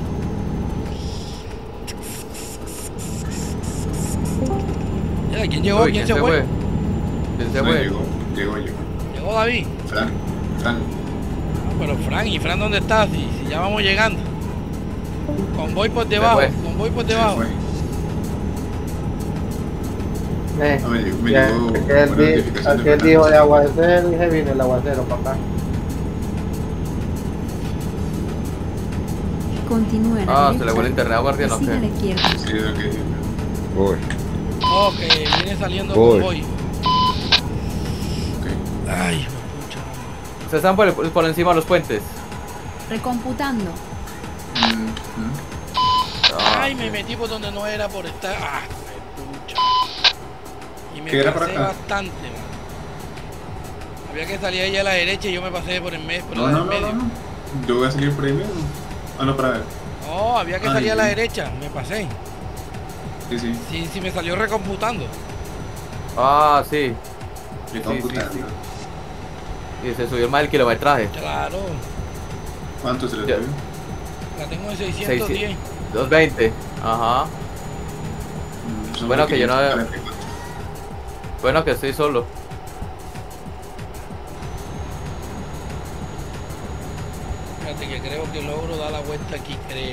Ya, ¿quién llegó? Uy, ¿Quién se fue? ¿Quién se No, fue? llegó, llegó, llegó. Llegó David. Fran, Fran. Ah, pero Fran, ¿y Fran dónde está? Si, si ya vamos llegando. Convoy por debajo, fue. convoy por Se debajo. fue. Eh, Ah, me llegó, me ya, llegó aquel, una di- notificación de aquel Fran. dijo de aguacero y se vino el aguacero, papá. Continúe a la Ah, se derecha le fue el internet a Guardián, y ¿o sigue a la qué? izquierda. Sí, es lo que dije. Voy. Oh, que viene saliendo Voy. convoy. Ok. Ay, pucha. Se están por, por encima de los puentes. Recomputando. Mm, mm. Ah, Ay, me metí por donde no era por estar. Ah, pucha. Y me ¿Qué era por pasé acá? bastante, man. Había que salir ahí a la derecha y yo me pasé por el mes, por No, la no, del no, medio. no, no. Yo voy a salir por ahí mismo. Ah, no, para ver. No, había que Ay, salir a la sí. derecha, me pasé. Sí, sí. Sí, sí, me salió recomputando. ah, sí. Le Sí, computando. sí, Y se subió más el kilometraje. Claro, ¿Cuánto se le Ya. subió? la tengo en seiscientos diez. doscientos veinte. Ajá. Mm, son Bueno, que yo no- quinientos cuarenta y cuatro. Bueno, que estoy solo. Fíjate que creo que logro dar la vuelta aquí, creo.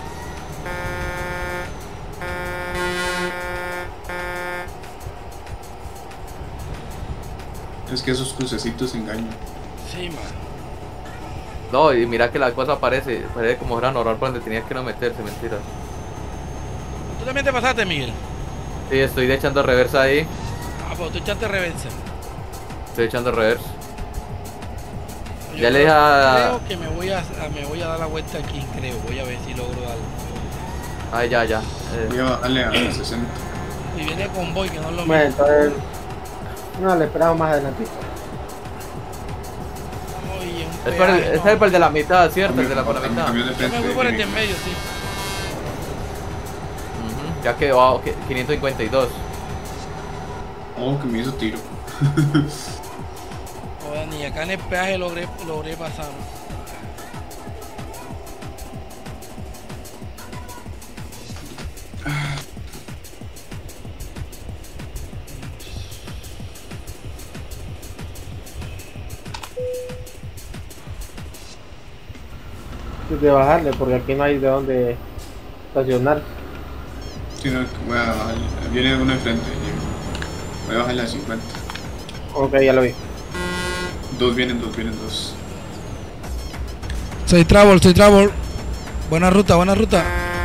Es que esos crucecitos engañan. Sí, man. No, y mira que la cosa aparece, parece como era normal por donde tenía que no meterse, mentira. ¿Tú también te pasaste, Miguel? Sí, estoy echando reversa ahí. Ah, pues tú echaste reversa. Estoy echando reversa. Yo Ya le creo- dije a- Creo que me voy a, a- me voy a dar la vuelta aquí, creo. Voy a ver si logro darlo. Ay, ya, ya. Eh, Voy a bajarle a sesenta. Y viene convoy, que no es lo Bueno, mismo. entonces. No, le esperamos más adelante. Oye, un es, por el, peaje, es no. el por el de la mitad, ¿cierto? El de la por la Camión- mitad. camión de Yo me frente fui por el de tiene- en medio, sí. Ujú, ya quedó a quinientos cincuenta y dos. Oh, que me hizo tiro. Joder, ni acá en el peaje logré, logré pasar. De bajarle, porque aquí no hay de dónde estacionar. Sí, no, voy a bajarle. Viene uno enfrente. Voy a bajarle a cincuenta. Ok, ya lo vi. Dos vienen, dos vienen, dos. Soy Travel, soy Travel. Buena ruta, buena ruta.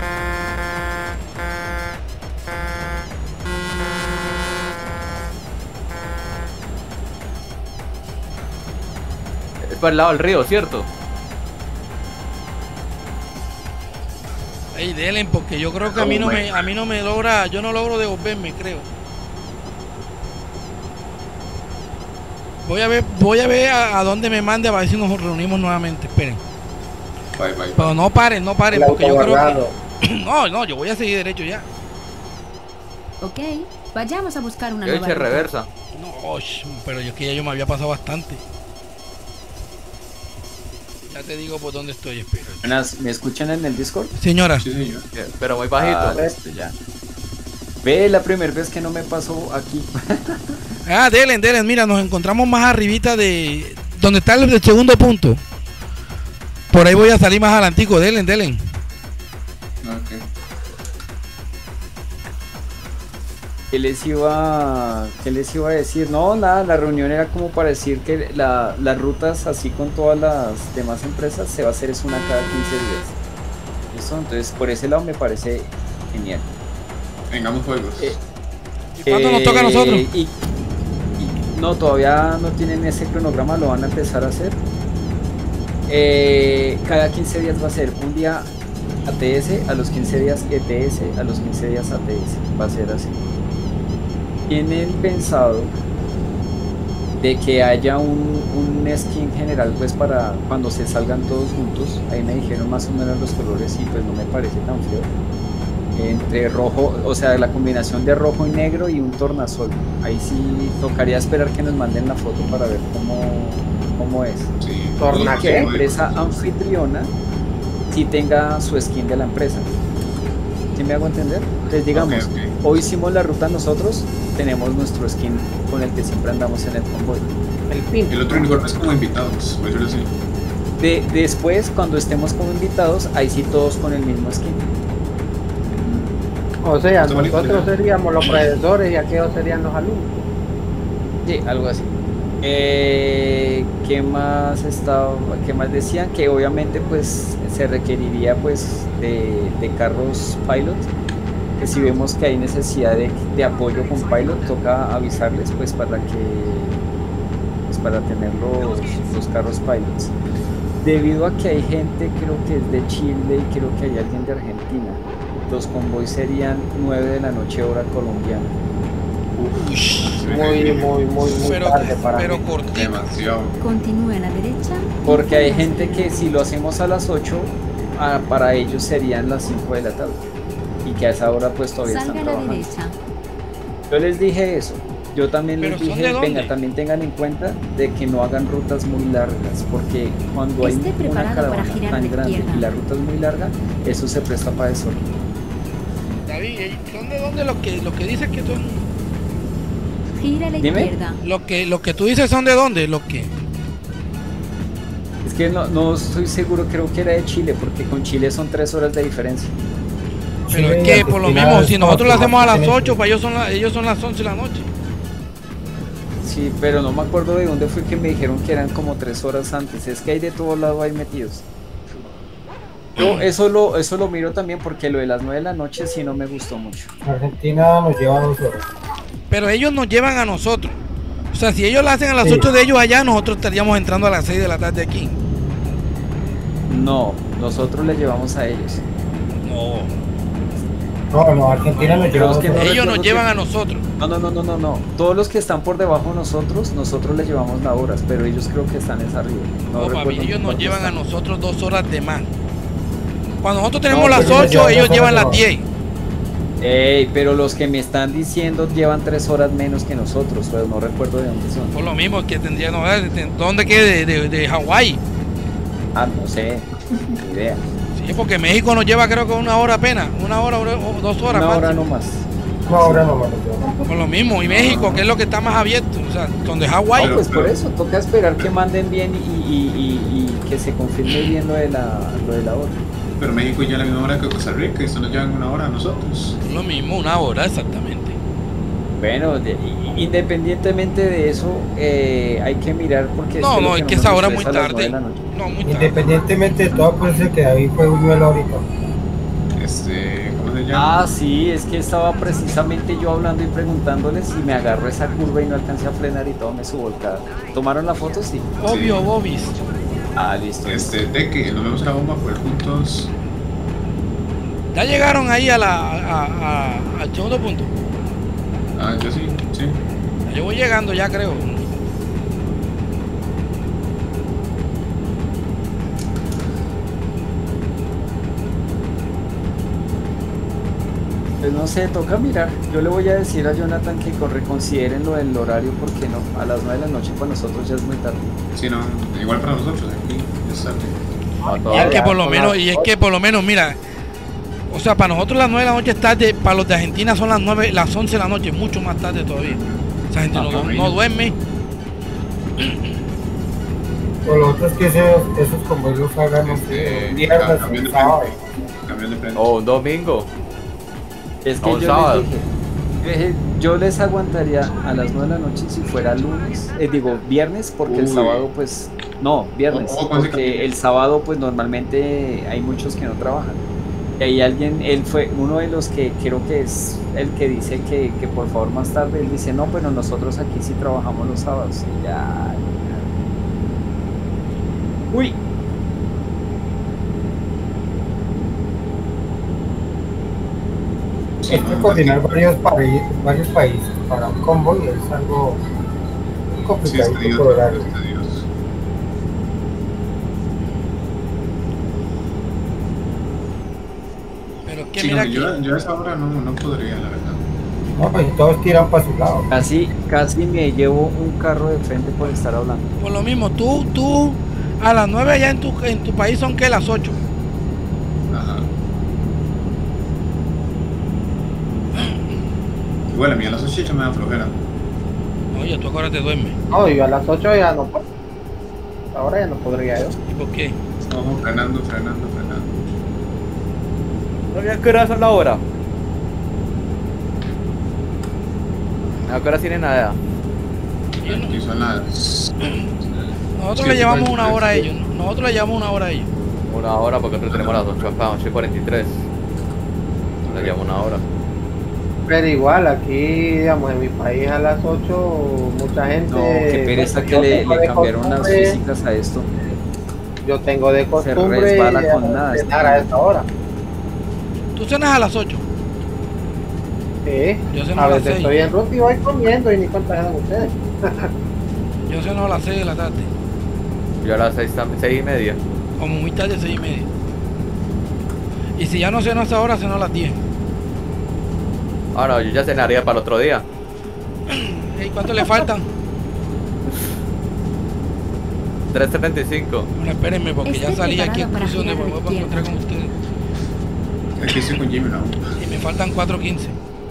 Es por el lado del río, ¿cierto? Ey, delen, porque yo creo que a mí no me, a mí no me logra, yo no logro devolverme, creo. Voy a ver, voy a ver a, a dónde me mande a ver si nos reunimos nuevamente. Esperen. Bye, bye, bye. Pero no paren, no paren, El porque yo creo autoguardado. que. No, no, yo voy a seguir derecho ya. Ok, vayamos a buscar una Yo nueva eché ruta. reversa. No, sh, pero yo que ya yo me había pasado bastante. Ya te digo por dónde estoy, espera. Buenas, ¿me escuchan en el Discord? Señora, Sí, señor. Pero muy bajito. Ah, listo, ya. Ve, la primera vez que no me pasó aquí. Ah, Delen, Delen, mira, nos encontramos más arribita de donde está el, el segundo punto. Por ahí voy a salir más adelantico, Delen, Delen. Ok. ¿Qué les iba, qué les iba a decir? No, nada, la reunión era como para decir que la, las rutas, así con todas las demás empresas, se va a hacer es una cada quince días. ¿Listo? Entonces, por ese lado me parece genial. Vengamos juegos. Eh, ¿Y cuándo nos toca a nosotros? Y, y- no, todavía no tienen ese cronograma, lo van a empezar a hacer. Eh, cada quince días va a ser un día A T S, a los quince días E T S, a los quince días A T S. Va a ser así. Tienen pensado de que haya un, un skin general pues para cuando se salgan todos juntos. Ahí me dijeron más o menos los colores y pues no me parece tan feo. Entre rojo, o sea, la combinación de rojo y negro y un tornasol. Ahí sí tocaría esperar que nos manden la foto para ver cómo, cómo es. Sí. Torna- Y que la empresa anfitriona sí tenga su skin de la empresa. ¿Sí me hago entender? Entonces digamos, Ok, ok. hoy hicimos la ruta nosotros, tenemos nuestro skin con el que siempre andamos en el convoy. El pin. El otro uniforme es como invitados, por decirlo así. De, después, cuando estemos como invitados, ahí sí todos con el mismo skin. O sea, Está bonito, nosotros ¿no? seríamos los profesores y aquellos serían los alumnos. Sí, algo así. Eh, ¿qué más estaba, qué más decían? Que obviamente pues se requeriría pues de, de carros pilot, que si vemos que hay necesidad de, de apoyo con pilot, toca avisarles pues para que pues para tener los, los carros pilots. Debido a que hay gente, creo que es de Chile y creo que hay alguien de Argentina, los convoys serían nueve de la noche hora colombiana. Muy, muy, muy, muy Pero, tarde para pero mí. cortito. Demasiado. Continúe a la derecha. y Porque hay vuelva a gente salir. que si lo hacemos a las ocho, ah, para ellos serían las cinco de la tarde. Y que a esa hora pues todavía Salga están a la trabajando. derecha. Yo les dije eso. Yo también les ¿Pero son dije, de dónde? venga, también tengan en cuenta de que no hagan rutas muy largas, porque cuando hay Esté una preparado para caravana girar tan de grande izquierda. y la ruta es muy larga, eso se presta para desorden. David, ¿son de dónde los que, los que dices que son? Gira a la Dime. izquierda. Lo que, lo que tú dices son de dónde, lo que. Es que no, no estoy seguro, creo que era de Chile, porque con Chile son tres horas de diferencia. Pero Chile es y que por lo Argentina mismo, es si como nosotros lo que hacemos a las tienen- ocho, para ellos son, la- ellos son las once de la noche. Sí, pero no me acuerdo de dónde fue que me dijeron que eran como tres horas antes. Es que hay de todo lado ahí metidos. Yo eso lo, eso lo miro también porque lo de las nueve de la noche sí no me gustó mucho. Argentina nos lleva dos horas. Pero ellos nos llevan a nosotros. O sea, si ellos lo hacen a las Sí. ocho de ellos allá, nosotros estaríamos entrando a las seis de la tarde aquí. No, nosotros le llevamos a ellos. No. No, no, Argentina nos lleva Los dos que no horas. Ellos nos recuerdo llevan que- a nosotros. No, no, no, no, no, no. Todos los que están por debajo de nosotros, nosotros les llevamos las horas, pero ellos creo que están es arriba. No, papi, recuerdo ellos nos cuánto llevan a están. nosotros dos horas de más. Cuando nosotros tenemos No, las pero ellos ocho, llevan ellos dos llevan horas las de diez. Ey, pero los que me están diciendo llevan tres horas menos que nosotros, pero no recuerdo de dónde son. Por lo mismo que tendría, no, ¿de de- dónde quede? De, de, de Hawái. Ah, no sé, ni idea. Sí, porque México nos lleva creo que una hora apenas, una hora o dos horas Una hora máximo. no más. Una hora nomás nos lleva. Por lo mismo, y México, que es lo que está más abierto, o sea, donde Hawái. No, pues por eso, toca esperar que manden bien y, y, y, y que se confirme bien lo de la, lo de la hora. Pero México ya a la misma hora que Costa Rica, y esto nos llevan una hora a nosotros. Lo mismo, una hora exactamente. Bueno, de- i- independientemente de eso, eh, hay que mirar porque No, lo no, es nos que esa hora es muy estresa a las tarde. nueve de la noche. No, muy tarde. Independientemente de todo, por eso que David fue un vuelo ahorita. Este, ¿cómo se llama? Ah, sí, es que estaba precisamente yo hablando y preguntándoles y me agarró esa curva y no alcancé a frenar y todo me subo volcada. ¿Tomaron la foto? Sí. Obvio, Bobis. Ah, listo. Este, de que nos vemos a la bomba por juntos. Ya llegaron ahí a la, a- a- al segundo punto. Ah, yo sí, sí. Yo voy llegando ya, creo. Pues no sé, toca mirar. Yo le voy a decir a Jonathan que co- reconsideren lo del horario porque no, a las nueve de la noche para nosotros ya es muy tarde. Sí, no, igual para nosotros aquí, es tarde. Y es que por lo menos, y es que por lo menos, mira, O sea, para nosotros las nueve de la noche es tarde, para los de Argentina son las nueve, las once de la noche, mucho más tarde todavía. Esa gente Ah, no, pero no mira. duerme. O lo otro es que esos, esos como ellos hagan no sé, Eh, un viernes, Cambio de un frente. sábado. Cambio de frente. O un domingo. Es que No, un yo sábado. les dije, yo dije, yo les aguantaría a las nueve de la noche si fuera lunes, eh, digo viernes, porque el Uy. sábado pues, no, viernes, Ojo con ese porque capítulo. el sábado pues normalmente hay muchos que no trabajan. Y ahí alguien, él fue uno de los que creo que es el que dice que, que por favor más tarde, él dice, no, pero nosotros aquí sí trabajamos los sábados. Y ya. Uy. Sí, Es que no, coordinar varios, países, varios países para un convoy es algo Sí, es complicado tedioso, por horario. es tedioso. Pero que Sí, mira no, que yo, yo a esa hora no, no podría, la verdad. No, pues todos tiran para su lado. Casi, casi me llevo un carro de frente por estar hablando. por lo mismo, tú, tú, a las nueve allá en tu, en tu país son que las ocho. Ajá. Igual a mí a las ocho me da flojera. Oye, tú ahora te duermes. No, yo a las ocho ya no puedo. Ahora ya no podría yo. ¿Y por qué? Ojo, frenando, frenando, frenando. ¿No había qué hora son la hora? ¿A qué hora tiene nada? Yo no- Aquí son las... nosotros Sí, le llevamos sí, una sí. hora a ellos. Nosotros le llevamos una hora a ellos. Una hora porque nosotros tenemos las ocho acá, ocho y cuarenta y tres. Le llevo una hora. Pero igual, aquí, digamos, en mi país a las ocho, mucha gente... No, qué pereza yo que le, tengo le de cambiaron las costumbre- físicas a esto. Yo tengo de costumbre resbala eh, con nada, cenar a esa hora. Tú cenas a las ocho. Sí, Yo ceno a a las veces seis. estoy en ruta y voy comiendo y ni cuenta se dan ustedes. Yo ceno a las seis de la tarde. Yo a las seis, tam- seis y media. Como muy tarde, seis y media. Y si ya no ceno a esa hora, ceno a las diez. Ah, no, yo ya cenaría para el otro día. ¿Y cuánto le faltan? tres treinta y cinco. Bueno, espérenme, porque ya Esté salí aquí a preparado para excursión de girar a la vuelvo a encontrar con ustedes. Aquí estoy con Jimmy, no. Y me faltan cuatro quince.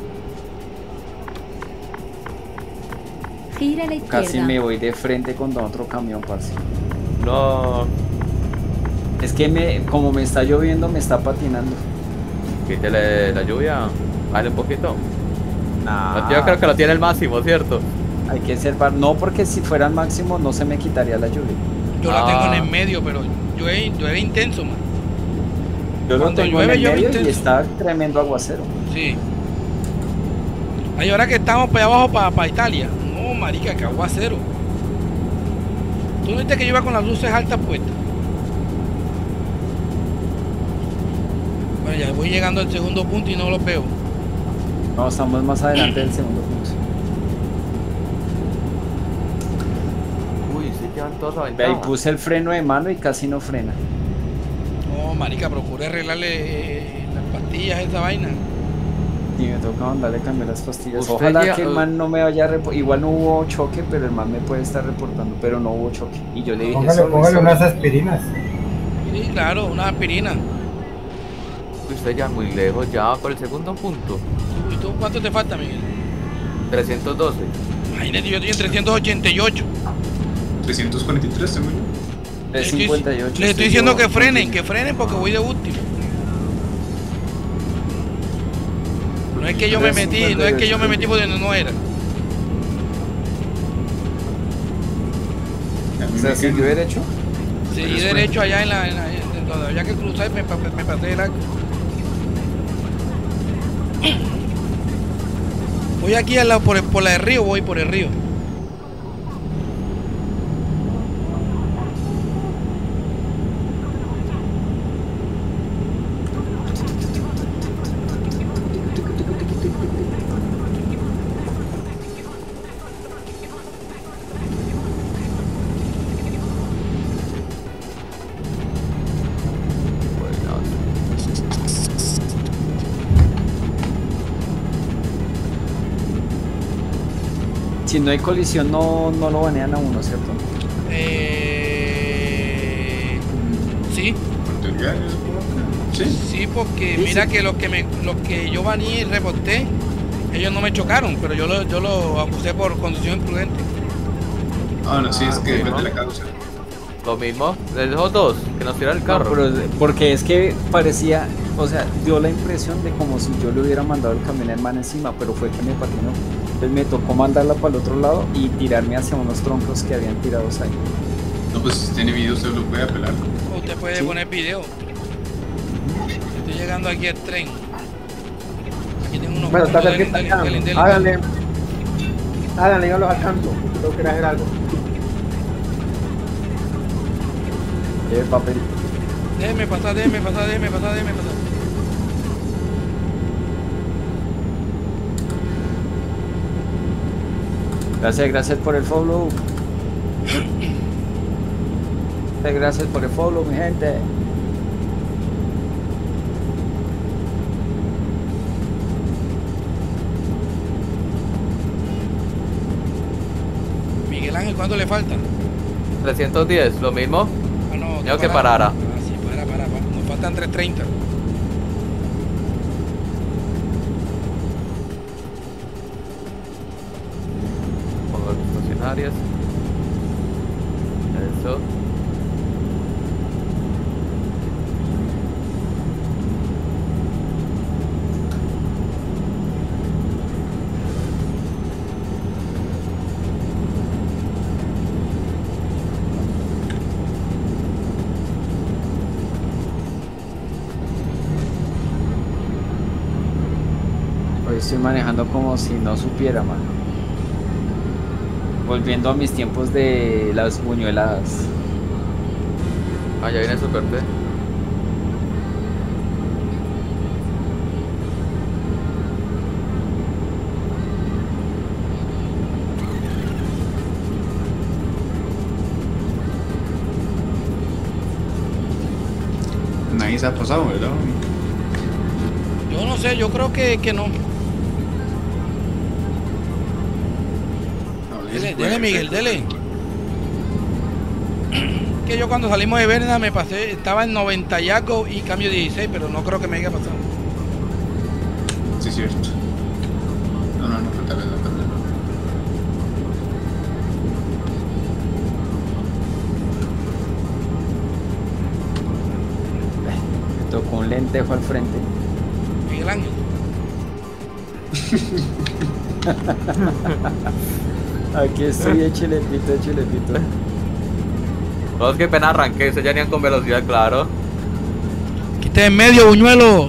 Gira a la izquierda. Casi me voy de frente con otro camión, parce. No, Es que me, como me está lloviendo, me está patinando. quítele la lluvia. Vale un poquito. Nah, Yo creo que lo tiene el máximo, ¿cierto? hay que ser par- no, porque si fuera el máximo no se me quitaría la lluvia. Yo la Ah. tengo en el medio, pero llueve, llueve intenso, man. Yo lo Cuando tengo llueve, en el llueve medio y intenso. está tremendo aguacero. Sí. Hay ahora que estamos para allá abajo, para, Italia. No, marica, que aguacero. ¿Tú no viste que yo iba con las luces altas puestas? Bueno, ya voy llegando al segundo punto y no los veo. No, estamos más adelante del segundo punto. Uy, sí llevan todos Ve, ahí aventados. puse el freno de mano y casi no frena. No, marica, procuré arreglarle eh, las pastillas a esa vaina. Y me toca mandarle a cambiar las pastillas. Usted Ojalá ya- que el man no me vaya a reportar. Igual no hubo choque, pero el man me puede estar reportando, pero no hubo choque. Y yo le dije, Póngale, "Sorry, póngale sorry". unas aspirinas. Sí, claro, una aspirina. Usted ya muy lejos, ya va por el segundo punto. ¿Y tú cuánto te falta, Miguel? trescientos doce. Imagínate, yo estoy en trescientos ochenta y ocho. trescientos cuarenta y tres tengo yo. De Les estoy- cincuenta y ocho. Les estoy estoy diciendo yo. que frenen, que frenen porque voy de último. No es que yo me metí, no es que yo me metí por donde no era. A mí O sea, me ¿siguió quedan- derecho? Seguí Pero es derecho allá en la, en la- en donde había que cruzar y me, pa- me pasé el arco. Voy aquí al lado por, el- por la del río, voy por el río. Si no hay colisión, no, no lo banean a uno, ¿cierto? Eh, sí, Portugal, yo supongo que- Sí. Sí, porque Sí, mira sí. que los que me, los que yo baní y reporté, ellos no me chocaron, pero yo lo, yo lo acusé por conducción imprudente. Ah, no, sí, es que sí, depende ¿no? de la causa. Lo mismo, de esos dos, que nos tiran el carro. No, pero porque es que parecía, o sea, dio la impresión de como si yo le hubiera mandado el camión al man encima, pero fue que me patinó. Entonces me tocó mandarla para el otro lado y tirarme hacia unos troncos que habían tirados ahí. No, pues si tiene video usted lo puede apelar. O usted puede Sí. poner video. Estoy llegando aquí al tren. Aquí tengo unos Bueno, está puntos, cerquita dele, acá. dele, dele, dele. Háganle. Háganle, yo los alcanzo. Tengo que ir a hacer algo. Lleve papel. Déjeme pasar, déjeme pasar, déjeme pasar, déjeme pasar. Gracias, gracias por el follow. Gracias por el follow, mi gente. Miguel Ángel, ¿cuánto le falta? trescientos diez, lo mismo. Ah, no, Tengo que parara. Ah, sí, para, para, para. Nos faltan trescientos treinta. Pongo las estacionarias. Eso. Hoy estoy manejando como si no supiera, man. Volviendo a mis tiempos de las buñueladas. Ah, ya viene Super T. Nadie se ha pasado, ¿verdad? Yo no sé, yo creo que, que no. No, Dele, es- dele, Miguel, dele. Que yo cuando salimos de Berna me pasé, estaba en noventa y algo y cambio dieciséis, pero no creo que me haya pasado. Sí, es cierto. No, no, no, tal vez, no, tal vez. Me tocó un lentejo al frente. Miguel Ángel. Aquí estoy, échale pito, échale pito. No, es que pena arranqué, se ya ni con velocidad, claro. Quite en medio, buñuelo.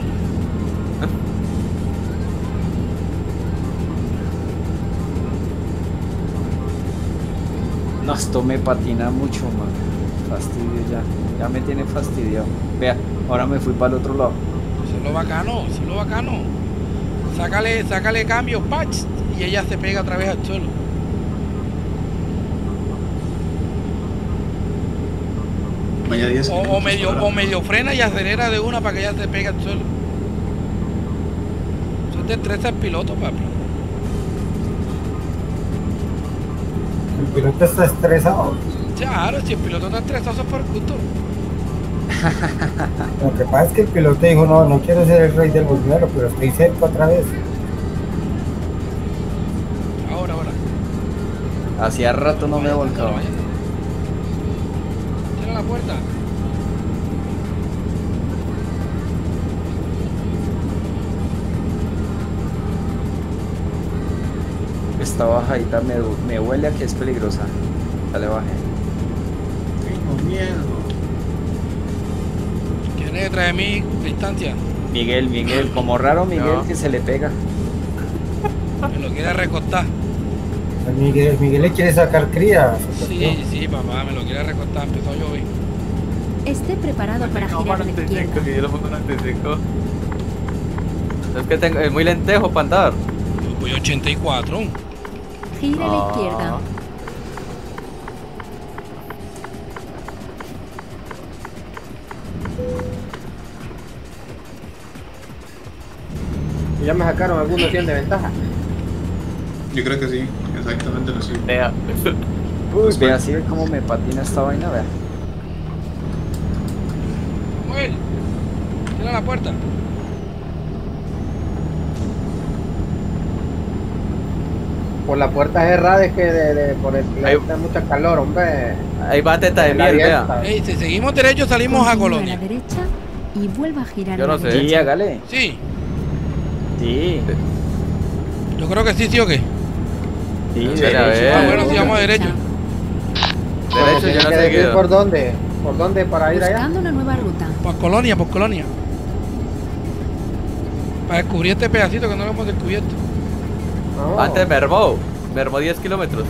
No, esto me patina mucho, man. Fastidio ya. Ya me tiene fastidiado. Vea, ahora me fui para el otro lado. Eso es lo bacano, eso es lo bacano. Sácale, sácale cambio, patch, y ella se pega otra vez al suelo. Vaya diez O, o kilómetros medio, por hora. o medio frena y acelera de una para que ella se pegue al suelo. Eso te estresa el piloto, papi. El piloto está estresado. Claro, si el piloto está estresado, eso es por gusto. Lo que pasa es que el piloto dijo, no, no quiero ser el rey del buñuelo, pero estoy cerca otra vez. Ahora, ahora. Hacía rato no me volcaba. Cierra la puerta. Esta bajadita me, me huele a que es peligrosa. Dale, baje. Tengo miedo. ¿Quién es detrás de mí? Distancia. Miguel, Miguel, como raro Miguel No. que se le pega. Me lo quiere recostar. El Miguel, Miguel le quiere sacar cría. Sí, sí, papá, me lo quiere recostar. Empezó a llover. Esté preparado para No, girar a la noventa y cinco, izquierda. que yo lo pongo noventa y cinco. Es que tengo, es muy lentejo para andar. Yo voy ochenta y cuatro. Gira a la Ah. izquierda. Y ya me sacaron algunos cien de ventaja. Yo creo que sí, exactamente lo sé. Vea. Uy, vea así ve cómo me patina esta vaina, vea. Samuel, Cierra la puerta. Por la puerta cerrada es que de, de- por el que Ahí- hace mucha calor, hombre. Ahí va teta de La miel, vea. abierta. Ey, si seguimos derecho salimos a Continúe Colonia. a la derecha y vuelva a girar Yo a la no sé. Sí, derecha. hágale. Sí, Sí. yo creo que sí, sí o qué. Sí, Espera, a derecho. ver. Ah, bueno, sí, vamos derecho. Bueno, Derecho, tiene yo no que sé decir qué. por dónde, por dónde para ir allá. Buscando una nueva ruta. Por Colonia, por Colonia. Para descubrir este pedacito que no lo hemos descubierto. No. Antes mermó. Mermó diez kilómetros.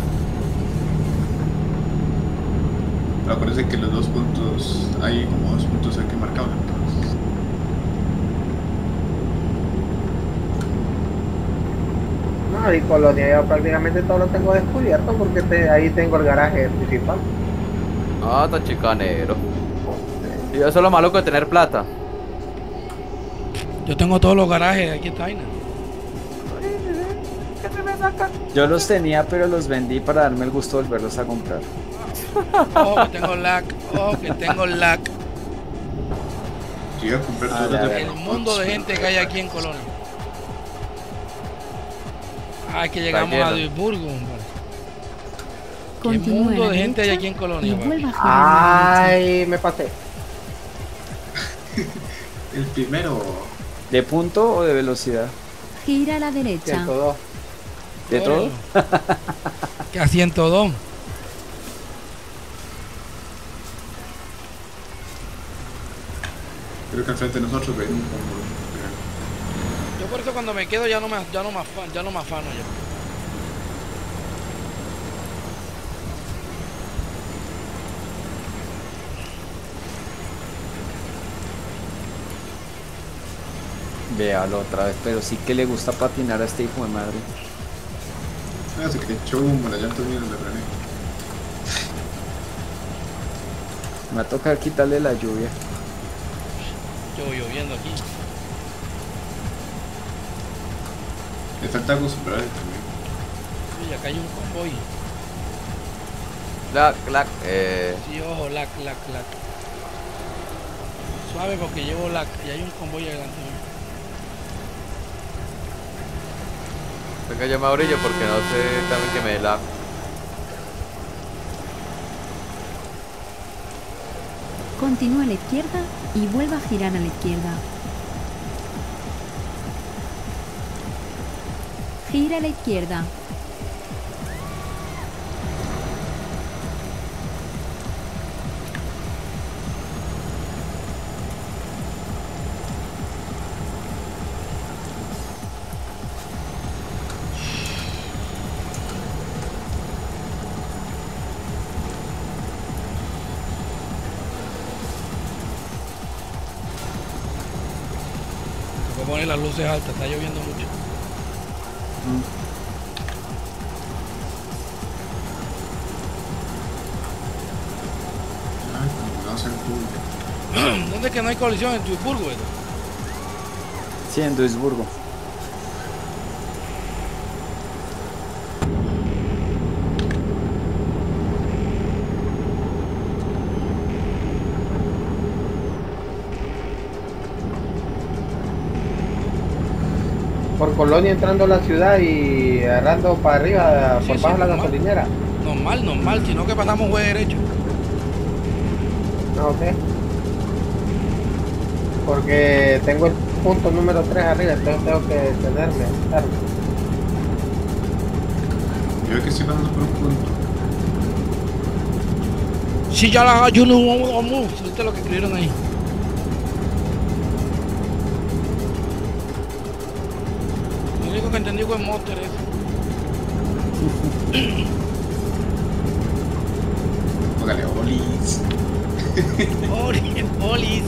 Pero acuérdense que los dos puntos, hay como dos puntos aquí marcados. Entonces, No, y Colonia ya prácticamente todo lo tengo descubierto porque te- ahí tengo el garaje principal. Ah, está chicanero. Y eso es lo malo de tener plata. Yo tengo todos los garajes de aquí esta vaina. Yo los tenía, pero los vendí para darme el gusto de volverlos a comprar. Ojo que tengo lag, ojo que tengo lag. yo iba a comprar Ah, todos ya, los ya. de El mundo de gente que hay aquí en Colonia. Ah, que llegamos Está a lleno. Duisburgo, hombre. ¿Qué Continúe a mundo la de gente hay derecha aquí en y Colonia, papi? vuelva a girar a la derecha. Ay, me pasé. El primero, ¿De punto o de velocidad? Gira a la derecha. ciento dos. ¿De todo? Que a ciento dos. creo que al frente de nosotros ven un poco. Yo por eso cuando me quedo ya no me, ya no me, afano, ya no me afano yo. Véalo otra vez, pero sí que le gusta patinar a este hijo de madre. Ah, se que echó humo, la llanta mía de René. Me va a tocar quitarle la lluvia. Yo voy lloviendo aquí. Le falta acostumbrarse también. Uy, acá hay un convoy. Clac, clac. Eh, Sí, ojo, lag, lag, lag. Suave porque llevo lag y hay un convoy adelante mío. venga, yo me abrillo porque no sé también que me dé la. Continúe a la izquierda y vuelva a girar a la izquierda. Gira a la izquierda. Tengo que poner las luces altas, está lloviendo mucho. Ay, como no hacen culo. ¿Dónde es que no hay colisión en Duisburgo, esto? Sí, en Duisburgo. Por Colonia entrando a la ciudad y agarrando para arriba, Sí, por sí, bajo la normal. gasolinera. Normal, normal, sino que pasamos juez derecho. Ah, ok. Porque tengo el punto número tres arriba, entonces tengo que detenerme. estar. Yo veo que estoy pasando por un punto. Sí, ya la yo no vamos. ¿Viste lo que escribieron ahí? Lo único que entendí fue Monster eso. Póngale olis. Oli- Olis.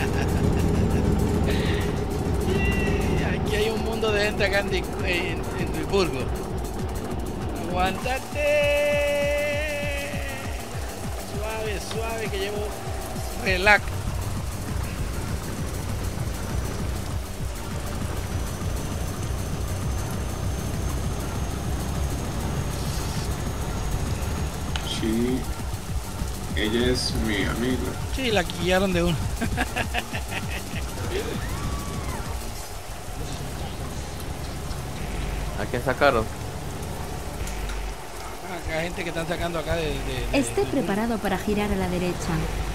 Aquí hay un mundo de gente acá en, Di- en, en Duisburgo. Aguántate. Suave, suave, que llevo relax. Sí. Ella es mi amiga. Sí, la guiaron de uno. ¿A quién sacaron? Ah, hay gente que están sacando acá de... de, de Esté de- preparado para girar a la derecha.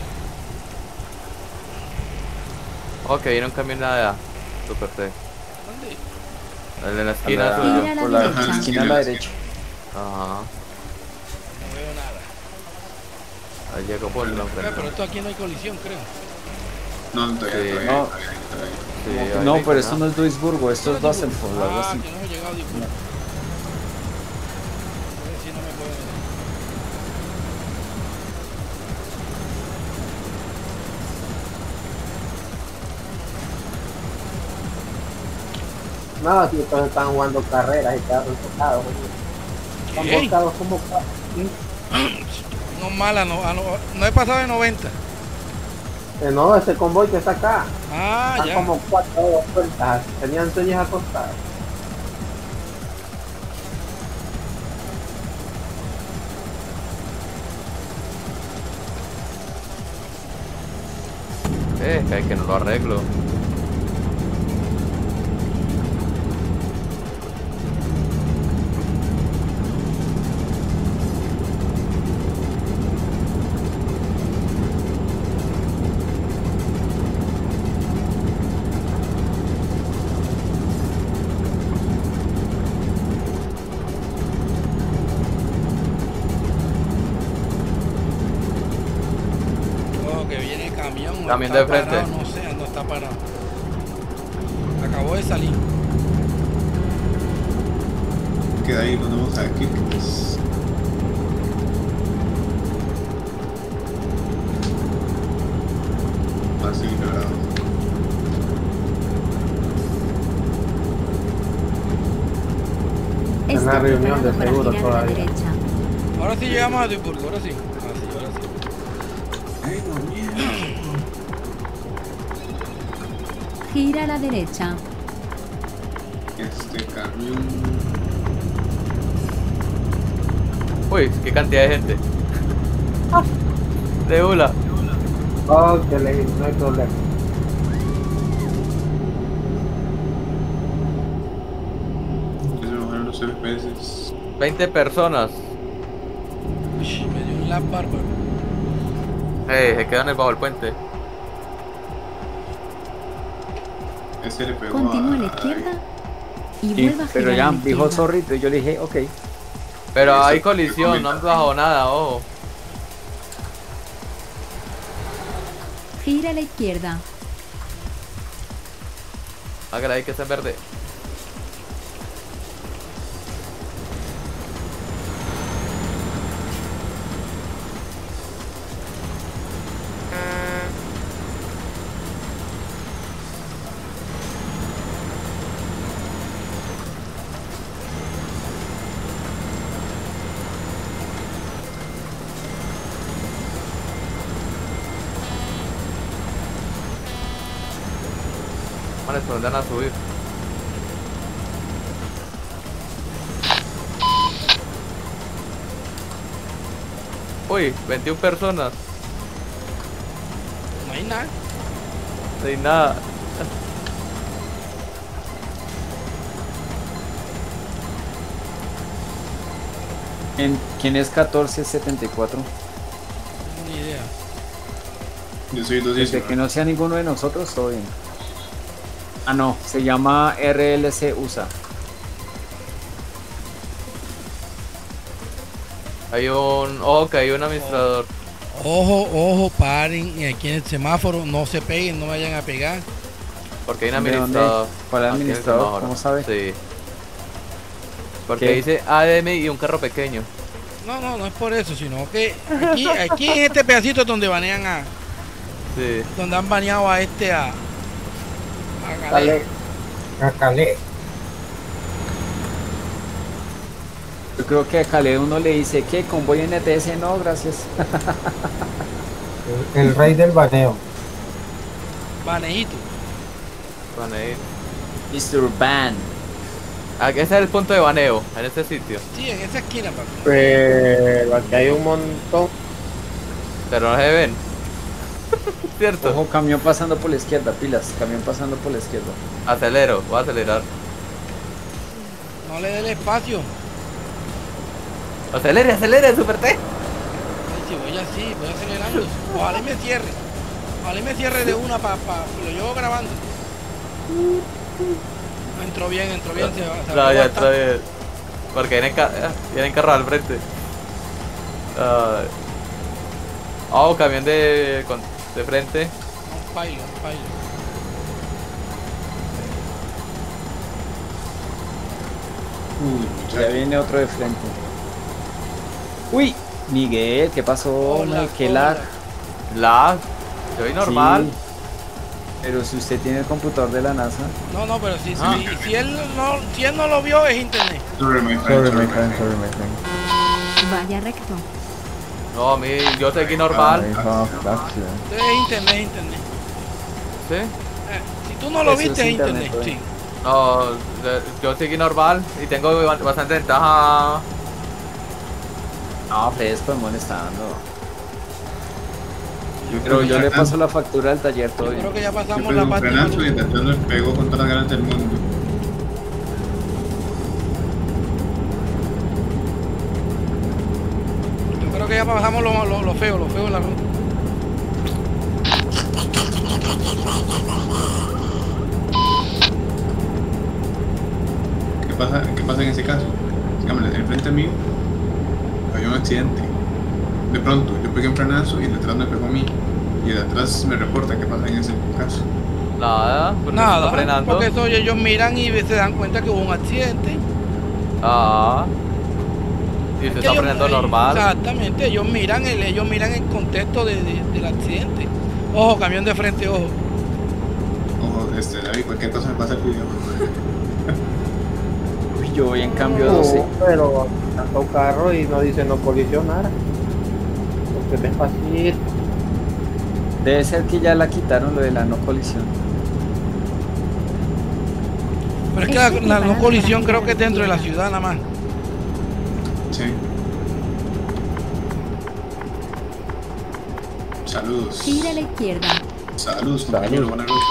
Ok, viene un camión de allá. Super T. ¿Dónde? El de la A esquina la- suyo. Gira a la por la derecha. esquina a la derecha. Ajá. No veo nada. Ahí llegó por la Eh, frente. pero esto aquí no hay colisión, creo. No, todavía, Sí. todavía, No. todavía, todavía. Sí, ahí No, hay pero esto nada. no es Duisburgo, esto es Solo Düsseldorf, Duisburgo. algo Ah, así. que no hemos llegado a Duisburgo. A ver si no me puedo... No, si todos están jugando carreras y carros enfocados. Están ¿Qué? volcados como ca- No mala, no, ah, no, no he pasado de noventa. Eh, no, ese convoy que está acá. Ah, Están ya. como cuatro vueltas. Tenían sueños acostados. Eh, que hay que no lo arreglo. Oh, que viene el camión. o Camión está de frente. parado, no sé, no está parado. Acabó de salir. Queda ahí cuando vamos a Kirkis. Más ignorado. Esté una reunión de preparado para seguro girar a la todavía. derecha. Ahora sí llegamos a Duisburgo, ahora sí. Ahora sí, ahora sí. Ay, no, mierda. Gira a la derecha. Este camión. Uy, qué cantidad de gente. De una. Oh, que le, no hay problema. Eso me bajaron los F P S. veinte personas. Uy, me dio un lag bárbaro. Eh, se quedan bajo el puente. Ese le pegó Continúa a la a- izquierda y Sí, vuelva a girar pero a ya la dijo izquierda. sorry, entonces yo le dije, ok. Pero Eso, hay qué colisión, no han comentario. bajado nada, ojo. Gira a la izquierda. Hágale ahí que está en verde. Vale, por dónde van a subir. Uy, veintiuna personas. No hay nada. No hay nada. ¿En, ¿Quién es catorce setenta y cuatro? No tengo ni idea. Yo soy Desde dosísimo. que no sea ninguno de nosotros, todo bien. Ah, no, se llama R L C U S A. Hay un... Ojo, que hay un administrador. Ojo, ojo, paren y aquí en el semáforo, no se peguen, no vayan a pegar. Porque hay un ¿De dónde? administrador. ¿Cuál aquí en el administrador? semáforo. ¿Cómo sabe? Sí. Porque ¿Qué? dice A D M y un carro pequeño. No, no, no es por eso, sino que aquí, aquí en este pedacito es donde banean a, Sí. donde han baneado a este a, a Dale. Galé. A Calais. Yo creo que a Caled uno le dice que convoy N T S, no, gracias. El, el rey del baneo. Baneíto. Van a ir. mister Ban. Ah, ese es el punto de baneo, en este sitio. Sí, en esa esquina, papi. Pero aquí hay un montón. Pero no se ven. ¿Cierto? Ojo, camión pasando por la izquierda, pilas, camión pasando por la izquierda. Acelero, voy a acelerar. No le dé el espacio. Acelere, acelere, Super T. Ay, si voy así, voy acelerando. Ojalá y me cierre. Ojalá y me cierre de una para pa, lo llevo grabando. Entró bien, entró bien. Se va, se Entra va a bien, aguantar. entra bien. Porque vienen, ca vienen carros al frente. Uh, oh, camión de, con, de frente. Un pailo, un pailo. Uy, Ya muchacho. viene otro de frente. Uy, Miguel, ¿qué pasó? Hola, hombre? ¿Qué hola. lag? La. Yo vi normal. Sí, pero si usted tiene el computador de la NASA. No, no, pero si, Ah. si, si, él no, si él no lo vio, es internet. Sorry, my friend. Sorry, sorry, my friend, sorry, my friend. Vaya recto. No, a mí, yo seguí normal. I have accident. Entonces es internet, es internet. ¿Sí? Eh, si tú no lo Eso viste, es es internet, internet. pues. Sí. No, de- yo seguí normal y tengo ba- bastante ventaja. No, fresco, me molestando. Yo Pero creo yo que le acá- paso la factura del taller todo Yo bien. creo que ya Yo pasamos pego la un parte. frenazo y más- intentando le pego con todas las ganas del mundo. Yo creo que ya pasamos lo, lo, lo feo, lo feo en la ruta. ¿Qué pasa, ¿Qué pasa en ese caso? Dígame, enfrente mío había un accidente. De pronto, yo pegué un frenazo y el de atrás me pegó a mí. Y el de atrás me reporta qué pasa en ese caso. Nada, porque Nada, está frenando. porque eso ellos miran y se dan cuenta que hubo un accidente. Ah. Y se Que está ellos- frenando eh, normal. Exactamente, ellos miran el, ellos miran el contexto de, de- del accidente. Ojo, camión de frente, ojo. Ojo, este, David, cualquier cosa me pasa el video. Uy, yo voy en cambio No, doce. pero tanto carro y no dice no colisionar. Porque despacito. Debe ser que ya la quitaron lo de la no colisión. Pero es que la, la no colisión creo que es dentro de la ciudad nada más. Sí. Saludos. Gira a la izquierda. Saludos, compañero, buena ruta.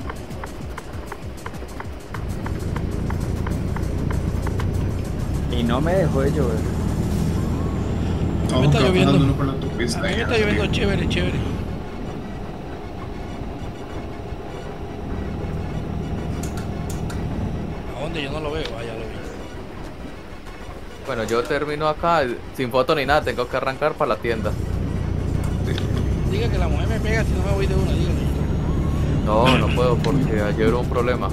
Y no me dejó de llover. me Ojo, está que va lloviendo. pasando uno por la A autopista. mí me ahí, está arriba. lloviendo chévere, chévere. ¿A dónde? Yo no lo veo, vaya, lo vi. Bueno, yo termino acá sin foto ni nada, tengo que arrancar para la tienda. Diga que la mujer me pega si no me voy de una, dígale. No, no puedo porque ayer hubo un problema.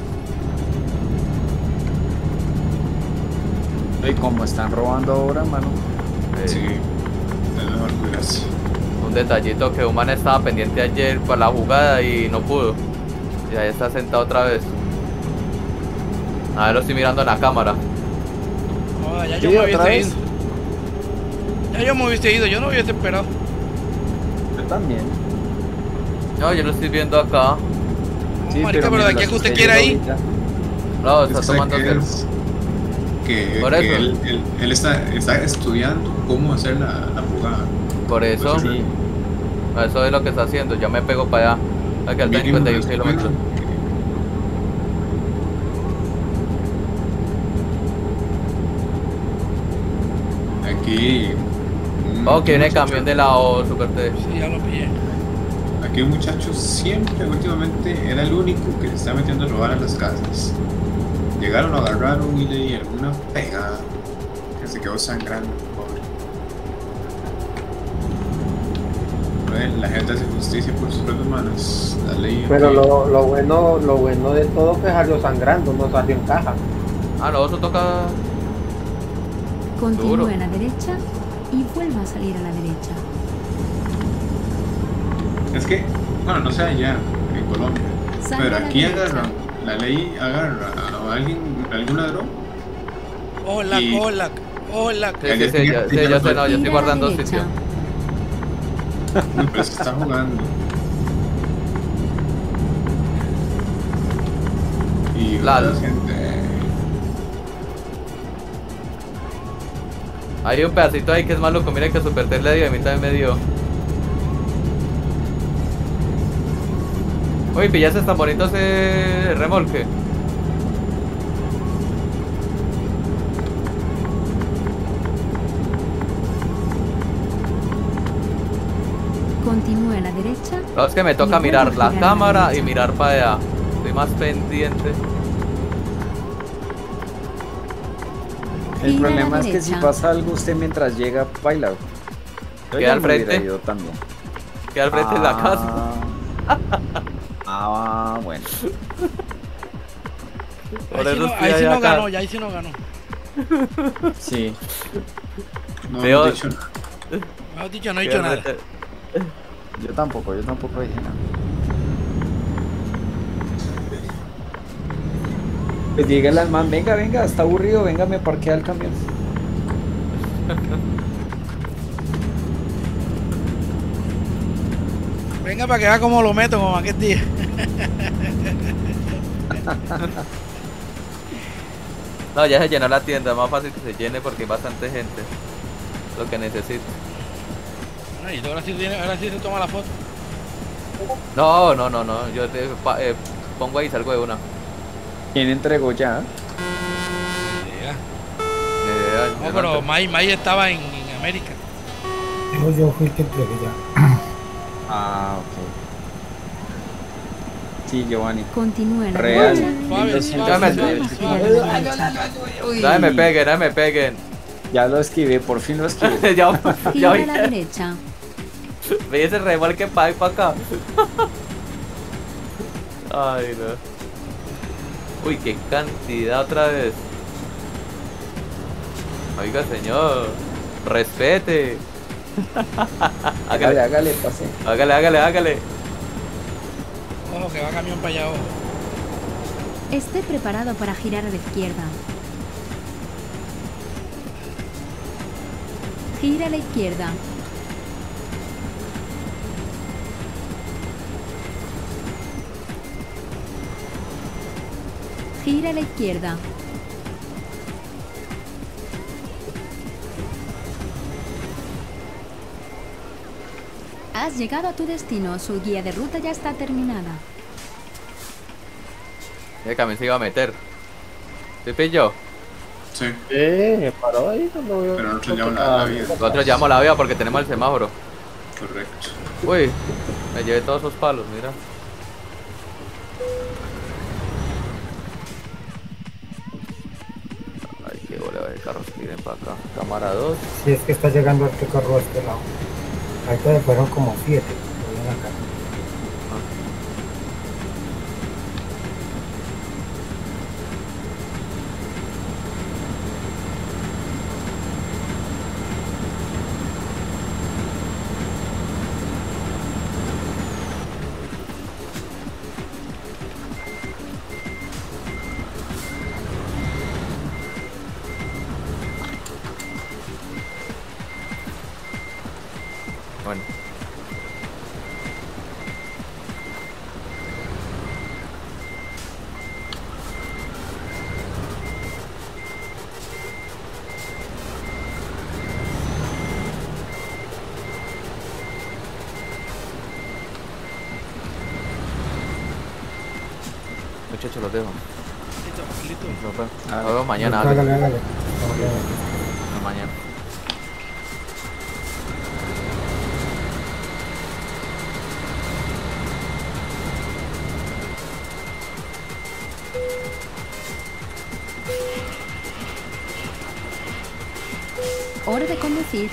Y como están robando ahora, mano. Eh, Sí, es mejor cuidarse. Un detallito que un man estaba pendiente ayer para la jugada y no pudo. Y ahí está sentado otra vez. A ver, lo estoy mirando en la cámara. Joda, ya Sí, yo me otra hubiese vez. ido. Ya yo me hubiese ido, yo no hubiese esperado. Yo también. No, yo lo estoy viendo acá. No, marica, pero de aquí a que usted quiera ir. No, Es está que tomando ¿sabes qué cerveza. es? Que, Por que eso. él, él- él está, está estudiando cómo hacer la, la jugada. Por eso, Sí. eso es lo que está haciendo. Ya me pego para allá. Aquí al Mínimo cincuenta y un respeto. kilómetros. Aquí. un- Oh, que viene un el camión de la O, Super T. Sí, ya lo pillé. Aquí un muchacho siempre, últimamente, era el único que se está metiendo a robar a las casas. Llegaron, lo agarraron y le dieron una pegada que se quedó sangrando, pobre. Bueno, la gente hace justicia por sus propias manos. La ley. Pero lo, lo bueno, lo bueno de todo es que salió sangrando, no salió en caja. Ah, no, eso toca. Continúe Duro. a la derecha y vuelva a salir a la derecha. Es que, bueno, no sé allá en Colombia, Salga pero a la aquí derecha. agarran, la ley agarra a alguien, a algún ladrón. Hola, Y- hola, hola. Sí, sí, sí, ya, sí, ya sé, no, yo estoy Gira a la guardando derecha. sitio. No, pero se está jugando. Y Claro. la gente. Hay un pedacito ahí que es maluco, mira que Super T le dio, a mí también me dio. Uy, pillaste tan bonito ese remolque. Continúe a la derecha. No, es que me toca y mirar vuelva a la girar a cámara y derecha. mirar para allá. Estoy más pendiente. El Gira a la problema es que si derecha. pasa algo usted mientras llega, baila. Yo Queda ya al me hubiera frente. ido también. Que al frente de la casa. Ah, bueno. Por Ahí sí eso no, estoy ahí sí allá no acá. ganó, ya ahí sí no ganó. Sí. No Veo- hemos dicho nada. Mejor dicho, no he Que dicho al nada. frente- Yo tampoco, yo tampoco dije nada. Pues dígale al man, venga, venga, está aburrido, venga, me parquea el camión. Venga para que vea cómo lo meto como aquel día. No, ya se llenó la tienda. Es más fácil que se llene porque hay bastante gente. Lo que necesito. Ay, ahora sí, tiene- ahora sí se toma la foto. No, no, no, no. Yo te pa- eh, pongo ahí y salgo de una. ¿Quién entregó ya? Ya. Ni idea, No, yo pero no- May, May estaba en, en América. Yo, yo fui el que entregué ya. Ah, ok. Sí, Giovanni. Continúe a la Real. derecha. Suave, mil doscientos suave, sesenta y suave, ocho. suave. No me peguen, no me peguen. Ya lo esquivé, por fin lo esquivé. ya, Gira ya a oí. la derecha. Ve ese remolque para para acá. Ay, no. Uy, qué cantidad otra vez. Oiga, señor. Respete. Hágale, hágale, hágale, pase. hágale, hágale, hágale. Ojo, que va camión para allá, ojo. Esté preparado para girar a la izquierda. Gira a la izquierda. Gira a la izquierda. Has llegado a tu destino. Su guía de ruta ya está terminada. El camión se iba a meter. ¿Se pilló? Sí, Eh, se paró ahí cuando vio. pero nosotros llevamos la, la vida. Nosotros llevamos la vía porque tenemos el semáforo. Correcto. Uy, me llevé todos esos palos, mira. Ay, qué bola de carros que vienen para acá. Cámara dos. Si es que está llegando este carro a este lado. Ahorita fueron como siete. que vienen acá. Bueno. Muchachos, los dejo. Listo, listo. Nos vemos. Nos vemos mañana. Hágale, Ale. hágale. Nos vemos mañana. Hora de conducir.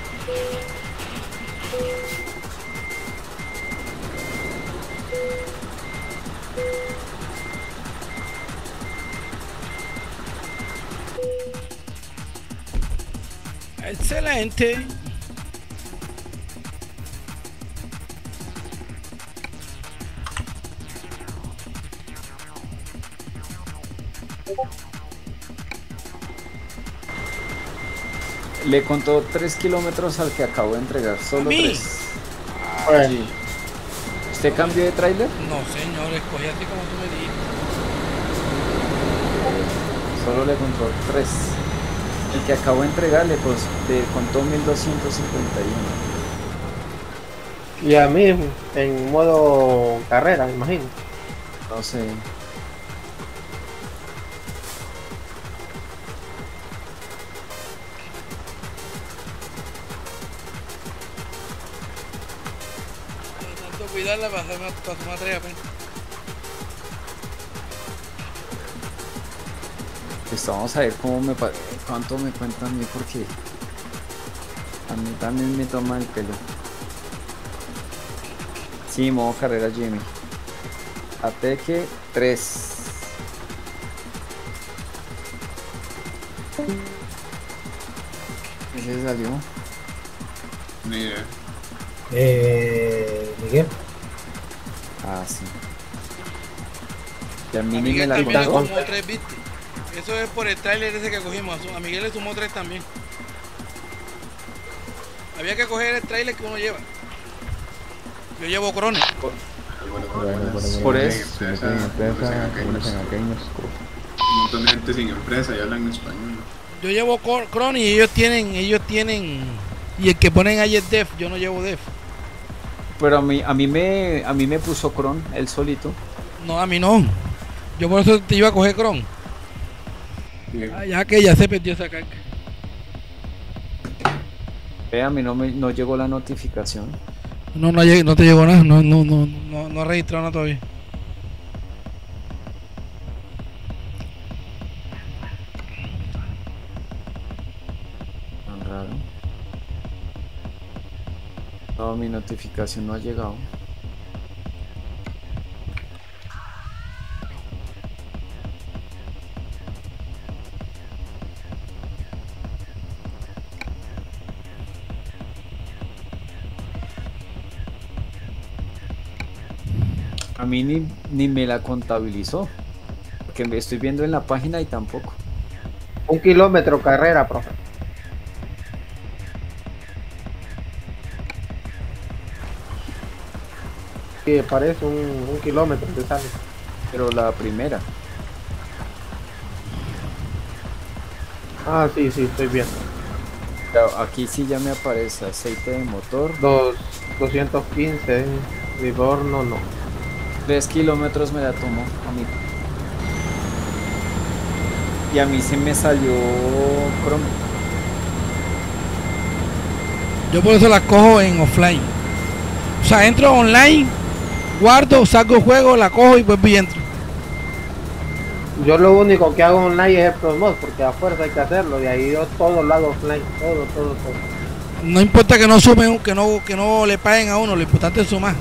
Excelente. Le contó tres kilómetros al que acabo de entregar, solo ¿A mí? tres. Bueno, Sí. ¿Usted cambió de tráiler? No, señor, escogí así como tú me dijiste. Solo le contó tres. El que acabo de entregar le, cos- le contó mil doscientos cincuenta y uno. Y a mí en modo carrera, me imagino. No sé. Tanto cuidarla para hacer una, para tomar tres apenas. Listo, vamos a ver cómo me pa- cuánto me cuenta a mí porque a mí también me toma el pelo. Sí, modo carrera Jimmy. Ataque tres. ¿Qué se salió? Ni idea. Eh, Miguel. Ah, sí. Y a mí A ni me Miguel la también le contó. sumó tres, ¿viste? Eso es por el trailer ese que cogimos. A Miguel le sumó tres también. Había que coger el trailer que uno lleva. Yo llevo Crono. Bueno, Bueno, bueno, bueno, Por bueno. eso. Ustedes en empresa, unos en aquellos. Un montón de gente sin empresa y hablan español. Yo llevo Cor- Crono y ellos tienen, ellos tienen. Y el que ponen ahí es Def, yo no llevo Def. Pero a mí, a mí me a mí me puso Cron, él solito. No, a mí no. Yo por eso te iba a coger Cron. Bien. Ah, ya que ya se perdió esa carga. Ve, a mí no me no llegó la notificación. No, no, lleg- no te llegó nada, no, no, no, no, no he registrado nada todavía. Tan raro. No, mi notificación no ha llegado. A mí ni, ni me la contabilizó. Porque me estoy viendo en la página y tampoco. Un kilómetro carrera, profe. Que parece un, un kilómetro que sale. Pero la primera. Ah, sí, sí, estoy viendo. Claro, aquí sí ya me aparece aceite de motor. Dos, doscientos quince, Livorno no. Tres kilómetros me la tomó a mí. Y a mí se me salió Chrome. Yo por eso la cojo en offline. O sea, entro online, guardo, saco el juego, la cojo y vuelvo y entro. Yo lo único que hago online es el Prosmos, porque a fuerza hay que hacerlo. De ahí yo todo lo hago offline, todo, todo, todo. No importa que no sumen, que no, que no le paguen a uno, lo importante es sumar.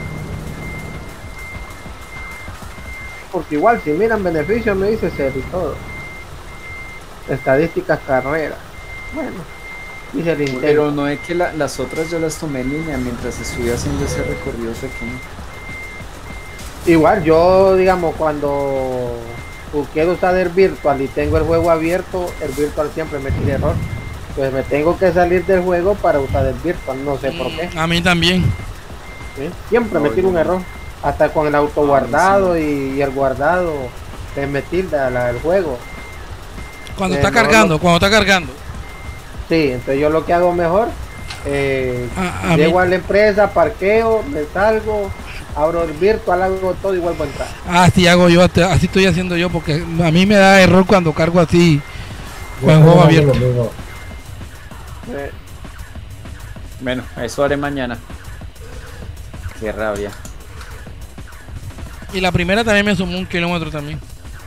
Porque igual, si miran beneficios, me dice ser y todo. Estadísticas, carrera. Bueno, hice el intento. Pero no es que la- las otras yo las tomé en línea mientras estuve haciendo ese recorrido pequeño. Igual, yo, digamos, cuando quiero usar el virtual y tengo el juego abierto, el virtual siempre me tira error. Pues me tengo que salir del juego para usar el virtual, no sé por qué. A mí también. ¿Sí? Siempre me tira un error. Hasta con el auto guardado y, y el guardado, se me tilda la- el juego. Cuando Eh, está no, cargando, no. cuando está cargando. Sí, entonces yo lo que hago mejor, eh, A, a mí, llego a la empresa, parqueo, me salgo, abro el virtual, hago todo y vuelvo a entrar. así hago yo, hasta- así estoy haciendo yo, porque a mí me da error cuando cargo así, Yo con el también juego hago abierto. lo mismo. Eh, Bueno, eso haré mañana. Qué rabia. Y la primera también me sumó un kilómetro también.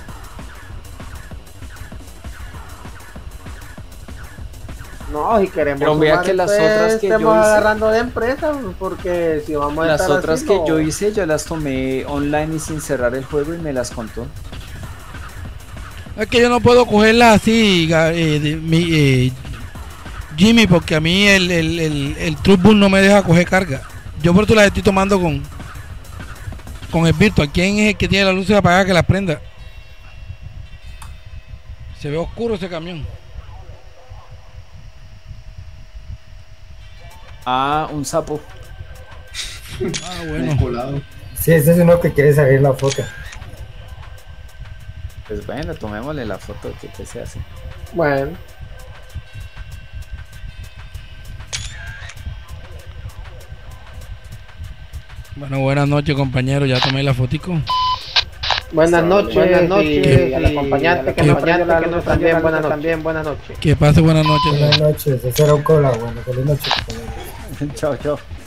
no, si queremos Pero vea sumar, que las entonces, otras que yo estemos hice- agarrando de empresas, porque si vamos a Las estar otras así, que no- yo hice, yo las tomé online y sin cerrar el juego y me las contó. Es que yo no puedo cogerla así, ga- eh, de- mi, eh, Jimmy, porque a mí el, el, el, el Truckbull no me deja coger carga. Yo por eso las estoy tomando con con el virtual. ¿Quién es el que tiene las luces apagadas que las prenda? Se ve oscuro ese camión. Ah, un sapo. Ah, Un bueno. colado. Sí, ese es uno que quiere salir la foto. Pues bueno, tomémosle la foto que, que se hace. Bueno, Bueno, buenas noches, compañero. Ya tomé la fotico. Buenas noches, buenas noches, y al acompañante que nos acompaña, que nos también, buenas noches. También, buenas noches. Que pase buenas noches. Buenas noches, ese era un cola, bueno, feliz noche. Chao, chao.